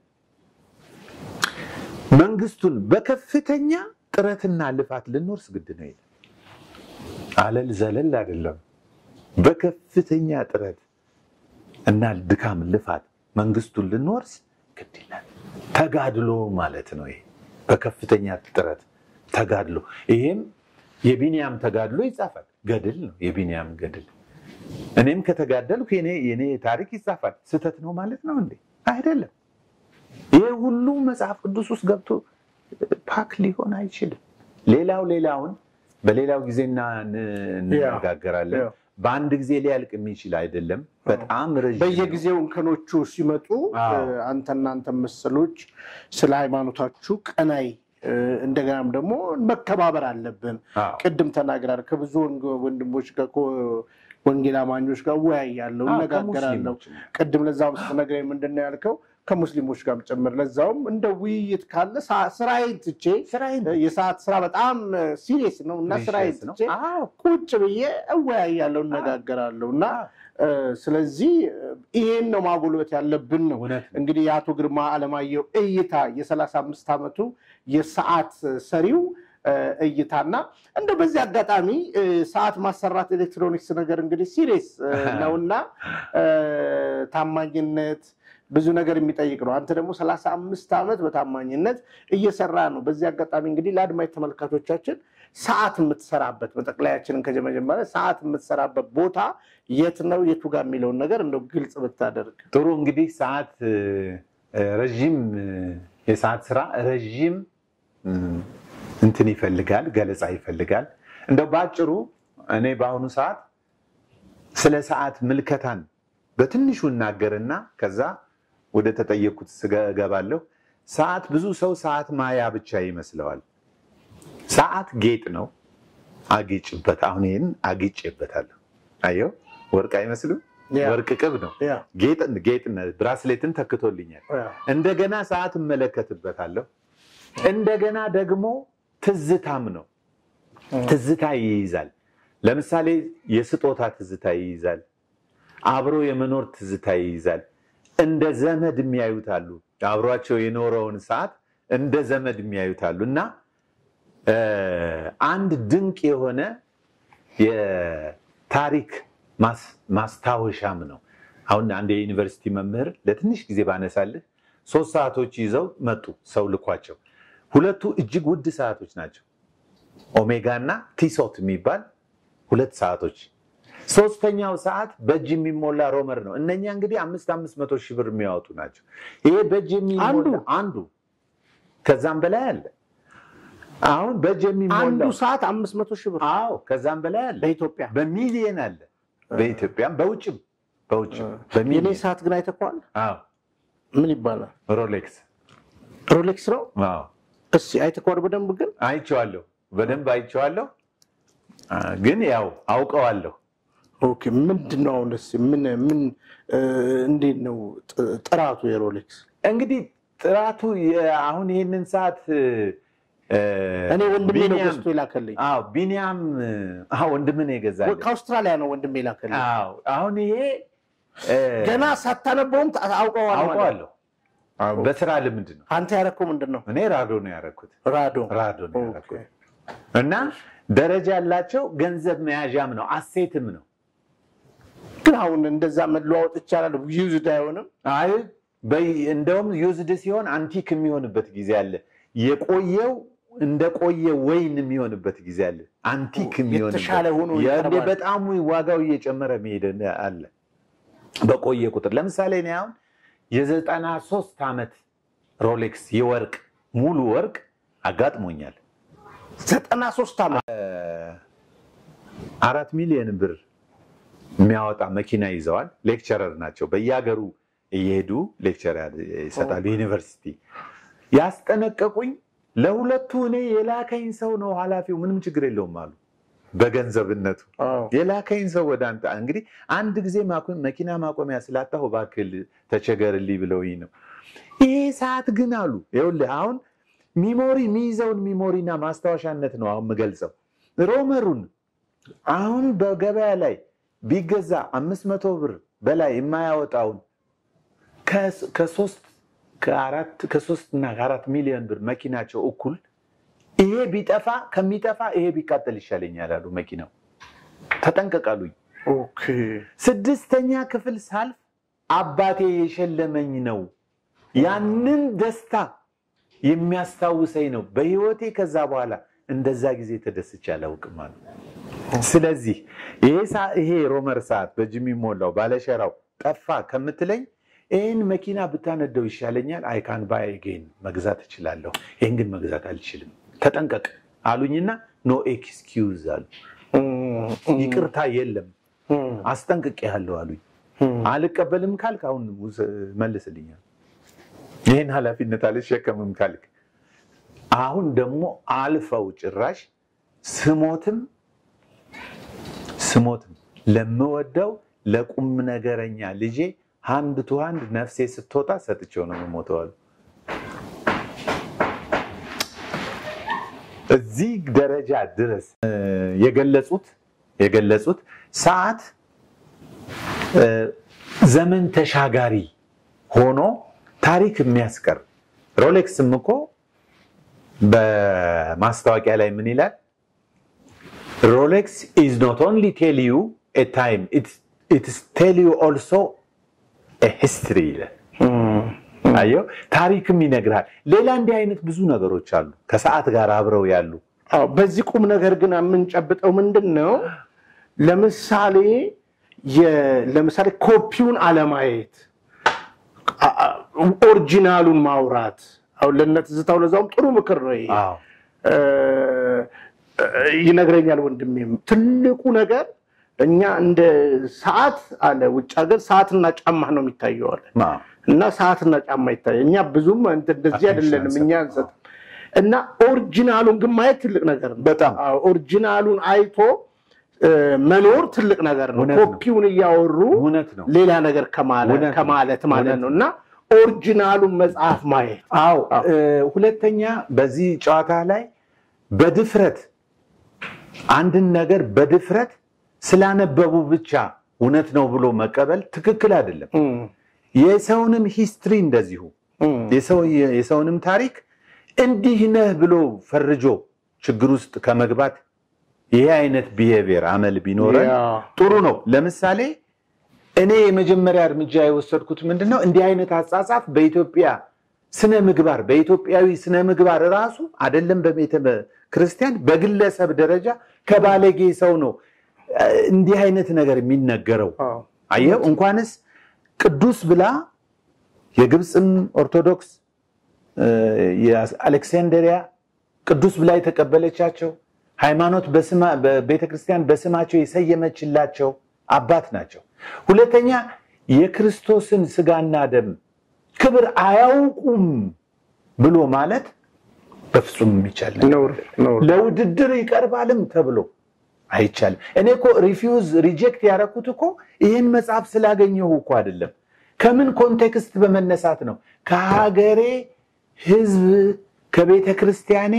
መንግስቱን በከፍተኛ ጥረትና ልፋት ልንወርስ ግድ ነው ይላል። አለል ዘለል አይደለም። በከፍተኛ ጥረት እና ድካም ልፋት መንግስቱን ልንወርስ ግድ ይላል። ተጋድሎ ማለት ነው ይሄ። በከፍተኛ ጥረት ተጋድሎ። ይሄም የቢንያም ተጋድሎ ይጻፋል። ገድል ነው የቢንያም ገድል። እኔም ከተጋደልኩ የኔ የኔ ታሪክ ይጻፋል። ስተት ነው ማለት ነው እንዴ? አይደለም። ይሄ ሁሉ መጽሐፍ ቅዱስ ውስጥ ገብቶ ፓክ ሊሆን አይችልም። ሌላው ሌላውን በሌላው ጊዜና እንነጋገራለን። በአንድ ጊዜ ሊያልቅ የሚችል አይደለም። በጣም ረጅም በየጊዜው እንከኖቹ ሲመጡ አንተና አንተ መሰሎች ስለ ሃይማኖታችሁ ቀናይ እንደገናም ደግሞ መከባበር አለብን። ቅድም ተናግራር ከብዙ ወንድሞች ጋር ወንጌል አማኞች ጋር ወያያለሁ እነጋገራለሁ። ቅድም ለዛው ስትነግረኝ ምንድነው ያልከው? ከሙስሊሞች ጋርም ጨምር ለዛውም እንደ ውይይት ካለ ስራዬን ትቼ የሰዓት ስራ በጣም ሲሪየስ ነው እና ስራዬን ትቼ ቁጭ ብዬ እወያያለሁ እነጋገራለሁና ስለዚህ ይሄን ነው ማጎልበት ያለብን ነው። እንግዲህ የአቶ ግርማ አለማየሁ እይታ የሰላሳ አምስት ዓመቱ የሰዓት ሰሪው እይታና እንደው በዚህ አጋጣሚ ሰዓት ማሰራት ኤሌክትሮኒክስ ነገር እንግዲህ ሲሪየስ ነውና ታማኝነት ብዙ ነገር የሚጠይቅ ነው። አንተ ደግሞ ሰላሳ አምስት ዓመት በታማኝነት እየሰራ ነው። በዚህ አጋጣሚ እንግዲህ ለአድማጭ ተመልካቾቻችን ሰዓት የምትሰራበት በጠቅላያችንን ከጀመጀመረ ሰዓት የምትሰራበት ቦታ የት ነው የቱ ጋር የሚለውን ነገር እንደው ግልጽ ብታደርግ ጥሩ። እንግዲህ ሰዓት ረጅም የሰዓት ስራ ረጅም እንትን ይፈልጋል፣ ገለጻ ይፈልጋል። እንደው ባጭሩ እኔ በአሁኑ ሰዓት ስለ ሰዓት ምልከታን በትንሹ እናገርና ከዛ ወደ ተጠየቁት ስገባለሁ። ሰዓት ብዙ ሰው ሰዓት ማያ ብቻ ይመስለዋል። ሰዓት ጌጥ ነው። አጊጭበት አሁን ይሄን አጊጭበታለሁ። አየው ወርቅ አይመስልም? ወርቅ ቅብ ነው። ጌጥ ጌጥ ብራስሌትን ተክቶልኛል። እንደገና ሰዓት እመለከትበታለሁ። እንደገና ደግሞ ትዝታም ነው። ትዝታ ይይዛል። ለምሳሌ የስጦታ ትዝታ ይይዛል። አብሮ የመኖር ትዝታ ይይዛል። እንደ ዘመድ የሚያዩታሉ። አብሯቸው የኖረውን ሰዓት እንደ ዘመድ የሚያዩታሉና አንድ ድንቅ የሆነ የታሪክ ማስታወሻም ነው። አሁን አንድ የዩኒቨርሲቲ መምህር ለትንሽ ጊዜ ባነሳልህ ሶስት ሰዓቶች ይዘው መጡ። ሰው ልኳቸው ሁለቱ እጅግ ውድ ሰዓቶች ናቸው። ኦሜጋ እና ቲሶት የሚባል ሁለት ሰዓቶች። ሶስተኛው ሰዓት በእጅ የሚሞላ ሮመር ነው። እነኛ እንግዲህ አምስት አምስት መቶ ሺህ ብር የሚያወጡ ናቸው። ይሄ በእጅ የሚሞላ አንዱ ከዛም በላይ አለ። አሁን በእጅ የሚሞላ አንዱ ሰዓት አምስት መቶ ሺህ ብር። አዎ ከዛም በላይ አለ። በኢትዮጵያ በሚሊየን አለ። በኢትዮጵያም በውጭም በውጭም በሚሊየን። የኔ ሰዓት ግን አይተኳል። አዎ ምን ይባላል? ሮሌክስ ሮሌክስ ነው። አዎ እሺ አይተኳል። በደንብ ግን አይቼዋለሁ። በደንብ አይቼዋለሁ። ግን ያው አውቀዋለሁ። ኦኬ ምንድነው አሁንስ ምን ምን እንዴት ነው ጥራቱ የሮሌክስ? እንግዲህ ጥራቱ አሁን ይሄንን ሰዓት እኔ ወንድሜ ነው ገዝቶ ይላከልኝ። አዎ ቢኒያም አዎ ወንድሜ ነው የገዛልኝ። ከአውስትራሊያ ነው ወንድሜ ይላከልኝ። አዎ አሁን ይሄ ገና ሳታነበውም አውቀዋለሁ አውቀዋለሁ። በስራ ልምድ ነው። አንተ ያረከው ምንድነው? እኔ ራዶ ነው ያረኩት። ራዶ ራዶ ነው ያረኩት። እና ደረጃ ያላቸው ገንዘብ መያዣም ነው አሴትም ነው። ግን አሁን እንደዛ መለዋወጥ ይቻላል? ዩዝድ አይሆንም? አይ በይ እንደውም ዩዝድ ሲሆን አንቲክ የሚሆንበት ጊዜ አለ። የቆየው እንደቆየ ወይን የሚሆንበት ጊዜ አለ። አንቲክ የሚሆንበት የተሻለ ሆኖ ያለ በጣም ዋጋው እየጨመረ መሄድ አለ በቆየ ቁጥር። ለምሳሌ እኔ አሁን የዘጠና ሦስት ዓመት ሮሌክስ የወርቅ ሙሉ ወርቅ አጋጥሞኛል። ዘጠና ሦስት ዓመት አራት ሚሊዮን ብር የሚያወጣ መኪና ይዘዋል። ሌክቸረር ናቸው። በየሀገሩ እየሄዱ ሌክቸር ይሰጣሉ። ዩኒቨርሲቲ ያስጠነቀቁኝ ለሁለቱ እኔ የላከኝ ሰው ነው ኃላፊው። ምንም ችግር የለውም አሉ። በገንዘብነቱ የላከኝ ሰው ወደ አንተ እንግዲህ አንድ ጊዜ መኪና ማቆሚያ ስላጣሁ እባክህ ተቸገርልኝ ብለውኝ ነው። ይሄ ሰዓት ግን አሉ ይኸውልህ አሁን ሚሞሪ የሚይዘውን ሚሞሪና ማስታወሻነት ነው አሁን የምገልጸው። ሮመሩን አሁን በገበያ ላይ ቢገዛ አምስት መቶ ብር በላይ የማያወጣውን ከሶስት ከአራት ከሶስት እና ከአራት ሚሊዮን ብር መኪናቸው እኩል ይሄ ቢጠፋ ከሚጠፋ ይሄ ቢቃጠል ይሻለኛል አሉ መኪናው። ተጠንቀቃሉኝ። ኦኬ ስድስተኛ ክፍል ሳልፍ አባቴ የሸለመኝ ነው ያንን ደስታ የሚያስታውሰኝ ነው በህይወቴ ከዛ በኋላ እንደዛ ጊዜ ተደስቼ አላውቅም ማለት ስለዚህ ይሄ ሮመር ሰዓት በጅሚ ሞላው ባለሸራው ጠፋ ከምትለኝ ይሄን መኪና ብታነደው ይሻለኛል አይ ካን ባይ አጌን መግዛት እችላለሁ ይሄን ግን መግዛት አልችልም ተጠንቀቅ አሉኝና ኖ ኤክስኪውዝ አሉ ይቅርታ የለም አስጠንቅቄያለሁ አሉኝ አልቀበልም ካልክ አሁን መልስልኛል ይሄን ኃላፊነት አልሸከምም ካልክ አሁን ደግሞ አልፈው ጭራሽ ስሞትም ስሞትም ለምወደው ለቁም ነገረኛ ልጄ ሃንድ ቱ ሃንድ ነፍሴ ስትወጣ ሰጥቼው ነው የምሞተው እዚህ ደረጃ ድረስ የገለጹት የገለጹት ሰዓት ዘመን ተሻጋሪ ሆኖ ታሪክ የሚያስቀር ሮሌክስም እኮ በማስታወቂያ ላይ ምን ይላል Rolex is not only tell you a time it's it's tell you also a history አዮ ታሪክም ይነግራል ሌላ እንዲህ አይነት ብዙ ነገሮች አሉ ከሰዓት ጋር አብረው ያሉ አዎ በዚህ ቁም ነገር ግን አምንጨብጠው ምንድነው ለምሳሌ ለምሳሌ ኮፒውን አለማየት ኦሪጂናሉን ማውራት አሁን ለነት ዝታው ለዛውም ጥሩ ምክር ነው ይሄ አዎ ይነግረኛል ወንድሜም ትልቁ ነገር እኛ እንደ ሰዓት አለ ውጭ ሀገር ሰዓትና ጫማ ነው የሚታየው አለ እና ሰዓትና ጫማ ይታያል እኛ ብዙም እንደዚህ አይደለንም እኛ አንሰጥ እና ኦሪጂናሉን ግን ማየት ትልቅ ነገር ነው በጣም አዎ ኦሪጂናሉን አይቶ መኖር ትልቅ ነገር ነው ኮፒውን ያወሩ ሌላ ነገር ከማለት ከማለት ማለት ነውና ኦሪጂናሉን መጽሐፍ ማየት አዎ ሁለተኛ በዚህ ጨዋታ ላይ በድፍረት አንድን ነገር በድፍረት ስላነበቡ ብቻ እውነት ነው ብሎ መቀበል ትክክል አይደለም የሰውንም ሂስትሪ እንደዚሁ የሰው የሰውንም ታሪክ እንዲህ ነህ ብሎ ፈርጆ ችግር ውስጥ ከመግባት ይሄ አይነት ቢሄቪየር አመል ቢኖረን ጥሩ ነው ለምሳሌ እኔ የመጀመሪያ እርምጃ የወሰድኩት ምንድነው እንዲህ አይነት አጻጻፍ በኢትዮጵያ ስነ ምግባር በኢትዮጵያዊ ስነ ምግባር ራሱ አይደለም በቤተ ክርስቲያን በግለሰብ ደረጃ ከባለጌ ሰው ነው እንዲህ አይነት ነገር የሚነገረው አየው እንኳንስ ቅዱስ ብላ የግብጽም ኦርቶዶክስ የአሌክሳንድሪያ ቅዱስ ብላ የተቀበለቻቸው ሃይማኖት በስማ በቤተክርስቲያን በስማቸው የሰየመችላቸው አባት ናቸው ሁለተኛ የክርስቶስን ስጋና ደም ክብር አያውቁም ብሎ ማለት በፍጹም የሚቻል ነው ለውድድር ይቀርባልም ተብሎ አይቻልም እኔኮ ሪፊውዝ ሪጀክት ያረኩትኮ ይሄን መጽሐፍ ስላገኘው እኮ አይደለም ከምን ኮንቴክስት በመነሳት ነው ከሀገሬ ህዝብ ከቤተ ክርስቲያኔ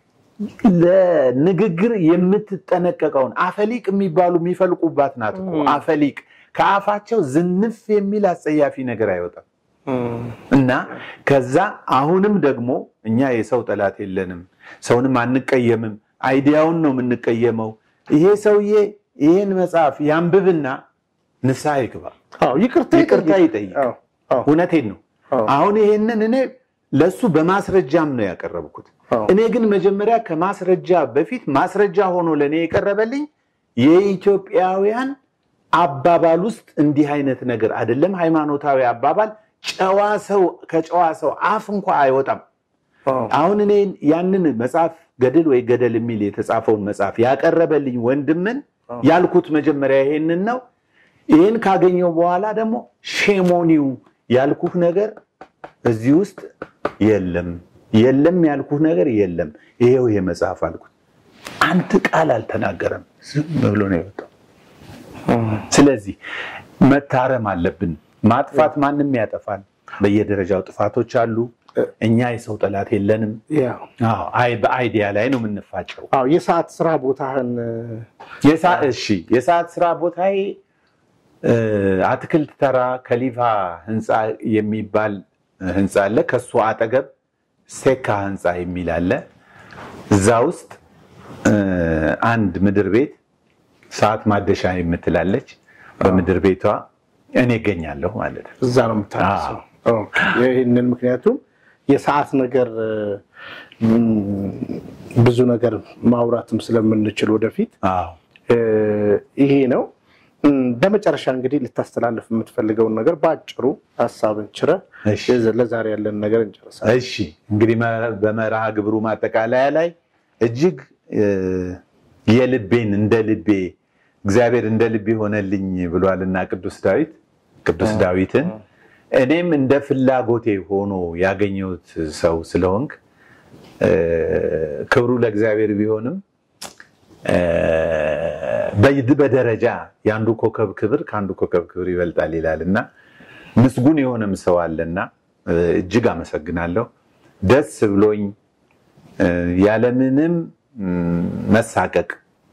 ለንግግር የምትጠነቀቀውን አፈሊቅ የሚባሉ የሚፈልቁባት ናትኮ አፈሊቅ ከአፋቸው ዝንፍ የሚል አጸያፊ ነገር አይወጣም እና ከዛ አሁንም ደግሞ እኛ የሰው ጠላት የለንም ሰውንም አንቀየምም አይዲያውን ነው የምንቀየመው ይሄ ሰውዬ ይሄን መጽሐፍ ያንብብና ንስሐ ይግባ አዎ ይቅርታ ይቅርታ ይጠይቅ እውነቴን ነው አሁን ይሄንን እኔ ለሱ በማስረጃም ነው ያቀረብኩት እኔ ግን መጀመሪያ ከማስረጃ በፊት ማስረጃ ሆኖ ለኔ የቀረበልኝ የኢትዮጵያውያን አባባል ውስጥ እንዲህ አይነት ነገር አይደለም ሃይማኖታዊ አባባል ጨዋ ሰው ከጨዋ ሰው አፍ እንኳን አይወጣም አሁን እኔ ያንን መጽሐፍ ገድል ወይ ገደል የሚል የተጻፈውን መጽሐፍ ያቀረበልኝ ወንድምን ያልኩት መጀመሪያ ይሄንን ነው ይሄን ካገኘው በኋላ ደግሞ ሼሞኒው ያልኩት ነገር እዚህ ውስጥ የለም የለም ያልኩት ነገር የለም ይሄው ይሄ መጽሐፍ አልኩት አንተ ቃል አልተናገረም ዝም ብሎ ነው የወጣው ስለዚህ መታረም አለብን ማጥፋት ማንንም ያጠፋል በየደረጃው ጥፋቶች አሉ እኛ የሰው ጠላት የለንም አዎ አይ በአይዲያ ላይ ነው የምንፋጨው አዎ የሰዓት ስራ ቦታህን የሰዓት እሺ የሰዓት ስራ ቦታዬ አትክልት ተራ ከሊፋ ህንጻ የሚባል ህንጻ አለ ከሱ አጠገብ ሴካ ህንጻ የሚል አለ እዛ ውስጥ አንድ ምድር ቤት ሰዓት ማደሻ የምትላለች በምድር ቤቷ እኔ እገኛለሁ ማለት ነው። እዛ ነው የምታደርሰው። ኦኬ ይሄንን ምክንያቱም የሰዓት ነገር ብዙ ነገር ማውራትም ስለምንችል ወደፊት አዎ ይሄ ነው። በመጨረሻ እንግዲህ ልታስተላልፍ የምትፈልገውን ነገር ባጭሩ ሐሳብን ችረ ለዛሬ ያለን ነገር እንጨርሳለን። እሺ እንግዲህ በመርሃ ግብሩ ማጠቃለያ ላይ እጅግ የልቤን እንደ ልቤ እግዚአብሔር እንደ ልቤ ሆነልኝ ብሏልና ቅዱስ ዳዊት ቅዱስ ዳዊትን እኔም እንደ ፍላጎቴ ሆኖ ያገኘሁት ሰው ስለሆንክ ክብሩ ለእግዚአብሔር ቢሆንም በደረጃ ያንዱ ኮከብ ክብር ካንዱ ኮከብ ክብር ይበልጣል ይላልና ምስጉን የሆነም ሰው አለና እጅግ አመሰግናለሁ። ደስ ብሎኝ ያለምንም መሳቀቅ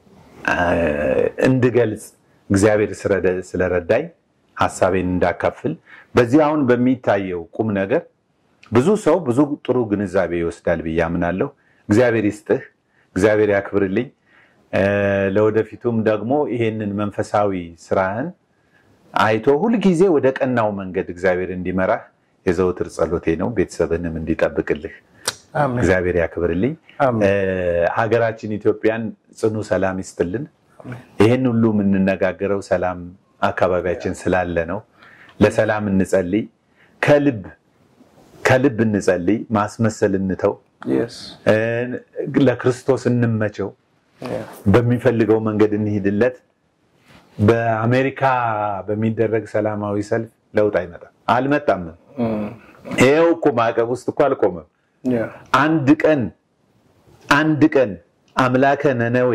እንድገልጽ እግዚአብሔር ስለረዳኝ ሐሳቤን እንዳካፍል በዚህ አሁን በሚታየው ቁም ነገር ብዙ ሰው ብዙ ጥሩ ግንዛቤ ይወስዳል ብያምናለሁ። እግዚአብሔር ይስጥህ፣ እግዚአብሔር ያክብርልኝ። ለወደፊቱም ደግሞ ይሄንን መንፈሳዊ ስራህን አይቶ ሁሉ ጊዜ ወደ ቀናው መንገድ እግዚአብሔር እንዲመራህ የዘውትር ጸሎቴ ነው። ቤተሰብንም እንዲጠብቅልህ አሜን። እግዚአብሔር ያክብርልኝ። ሀገራችን ኢትዮጵያን ጽኑ ሰላም ይስጥልን። ይሄን ሁሉ የምንነጋገረው ሰላም አካባቢያችን ስላለ ነው። ለሰላም እንጸልይ፣ ከልብ ከልብ እንጸልይ፣ ማስመሰል እንተው። yes ለክርስቶስ እንመቸው፣ በሚፈልገው መንገድ እንሂድለት። በአሜሪካ በሚደረግ ሰላማዊ ሰልፍ ለውጥ አይመጣም አልመጣም። ይሄው እኮ ማዕቀብ ውስጥ እኮ አልቆመም። አንድ ቀን አንድ ቀን አምላከ ነነዌ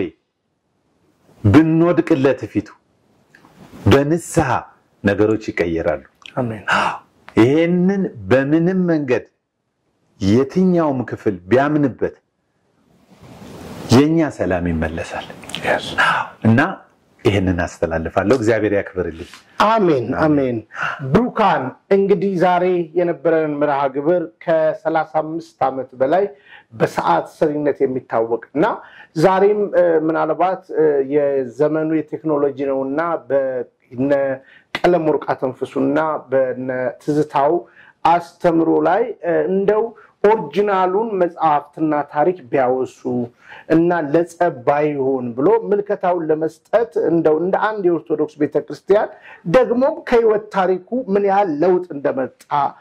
ብንወድቅለት ፊቱ በንስሐ ነገሮች ይቀየራሉ። አሜን። ይሄንን በምንም መንገድ የትኛውም ክፍል ቢያምንበት የኛ ሰላም ይመለሳል እና ይሄንን አስተላልፋለሁ። እግዚአብሔር ያክብርልኝ። አሜን አሜን። ብሩካን እንግዲህ ዛሬ የነበረን መርሃ ግብር ከ35 ዓመት በላይ በሰዓት ሰሪነት የሚታወቅና ዛሬም ምናልባት የዘመኑ የቴክኖሎጂ ነውና በነ ቀለም ወርቃ ተንፍሱና በነ ትዝታው አስተምሮ ላይ እንደው ኦሪጂናሉን መጽሐፍትና ታሪክ ቢያወሱ እና ለጸባይ ይሆን ብሎ ምልከታውን ለመስጠት እንደው እንደ አንድ የኦርቶዶክስ ቤተክርስቲያን ደግሞ ከህይወት ታሪኩ ምን ያህል ለውጥ እንደመጣ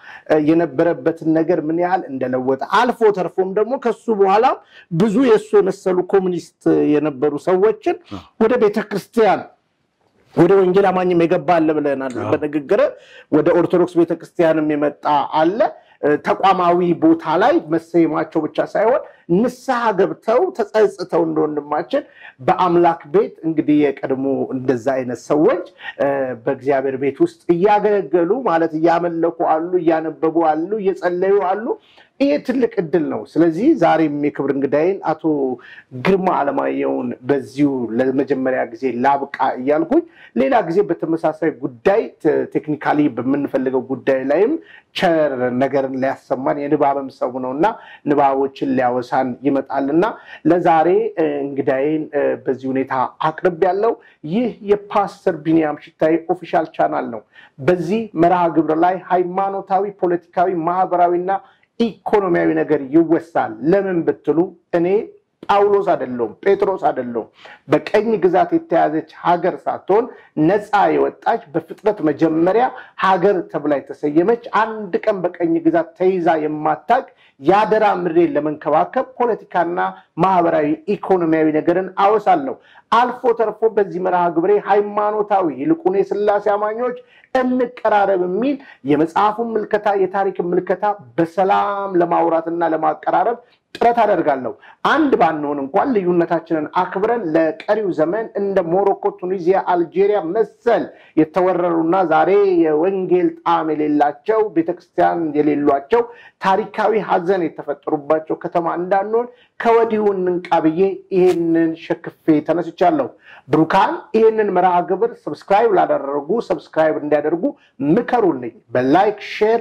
የነበረበትን ነገር ምን ያህል እንደለወጠ አልፎ ተርፎም ደግሞ ከሱ በኋላ ብዙ የሱ የመሰሉ ኮሙኒስት የነበሩ ሰዎችን ወደ ቤተክርስቲያን ወደ ወንጌል አማኝም የገባለ ብለናል። በንግግር ወደ ኦርቶዶክስ ቤተክርስቲያንም የመጣ አለ። ተቋማዊ ቦታ ላይ መሰየማቸው ብቻ ሳይሆን ንስሐ ገብተው ተጸጽተው እንደወንድማችን በአምላክ ቤት እንግዲህ የቀድሞ እንደዛ አይነት ሰዎች በእግዚአብሔር ቤት ውስጥ እያገለገሉ ማለት እያመለኩ አሉ፣ እያነበቡ አሉ፣ እየጸለዩ አሉ። ይሄ ትልቅ እድል ነው። ስለዚህ ዛሬም የክብር እንግዳይን አቶ ግርማ አለማየሁን በዚሁ ለመጀመሪያ ጊዜ ላብቃ እያልኩኝ ሌላ ጊዜ በተመሳሳይ ጉዳይ ቴክኒካሊ በመንፈልገው ጉዳይ ላይም ቸር ነገርን ሊያሰማን የንባብም ሰው ነውና ንባቦችን ሊያወሳን ይመጣልና ለዛሬ እንግዳይን በዚህ ሁኔታ አቅርብ ያለው ይህ የፓስተር ቢኒያም ሽታይ ኦፊሻል ቻናል ነው። በዚህ መርሃ ግብር ላይ ሃይማኖታዊ፣ ፖለቲካዊ፣ ማህበራዊና ኢኮኖሚያዊ ነገር ይወሳል። ለምን ብትሉ እኔ ጳውሎስ አይደለም ጴጥሮስ አይደለም በቀኝ ግዛት የተያዘች ሀገር ሳትሆን ነፃ የወጣች በፍጥረት መጀመሪያ ሀገር ተብላ የተሰየመች አንድ ቀን በቀኝ ግዛት ተይዛ የማታቅ ያደራ ምድሬን ለመንከባከብ ፖለቲካና ማህበራዊ ኢኮኖሚያዊ ነገርን አወሳለሁ። አልፎ ተርፎ በዚህ መርሃ ግብሬ ሃይማኖታዊ ይልቁን የሥላሴ አማኞች እንቀራረብ የሚል የመጽሐፉን ምልከታ የታሪክን ምልከታ በሰላም ለማውራትና ለማቀራረብ ጥረት አደርጋለሁ። አንድ ባንሆን እንኳን ልዩነታችንን አክብረን ለቀሪው ዘመን እንደ ሞሮኮ፣ ቱኒዚያ፣ አልጄሪያ መሰል የተወረሩና ዛሬ የወንጌል ጣዕም የሌላቸው ቤተክርስቲያን የሌሏቸው ታሪካዊ ሀዘን የተፈጠሩባቸው ከተማ እንዳንሆን ከወዲሁ እንንቃብዬ ይሄንን ሸክፌ ተነስቻለሁ። ብሩካን ይሄንን መርሃ ግብር ሰብስክራይብ ላደረጉ ሰብስክራይብ እንዲያደርጉ ምከሩልኝ። በላይክ ሼር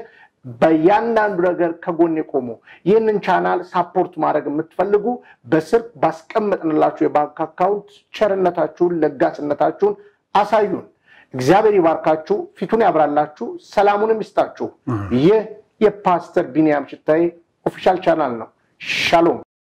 በእያንዳንዱ ነገር ከጎን የቆሙ ይህንን ቻናል ሳፖርት ማድረግ የምትፈልጉ በስር ባስቀመጥንላችሁ የባንክ አካውንት ቸርነታችሁን ለጋስነታችሁን አሳዩን እግዚአብሔር ይባርካችሁ ፊቱን ያብራላችሁ ሰላሙንም ይስጣችሁ ይህ የፓስተር ቢኒያም ሽታይ ኦፊሻል ቻናል ነው ሻሎም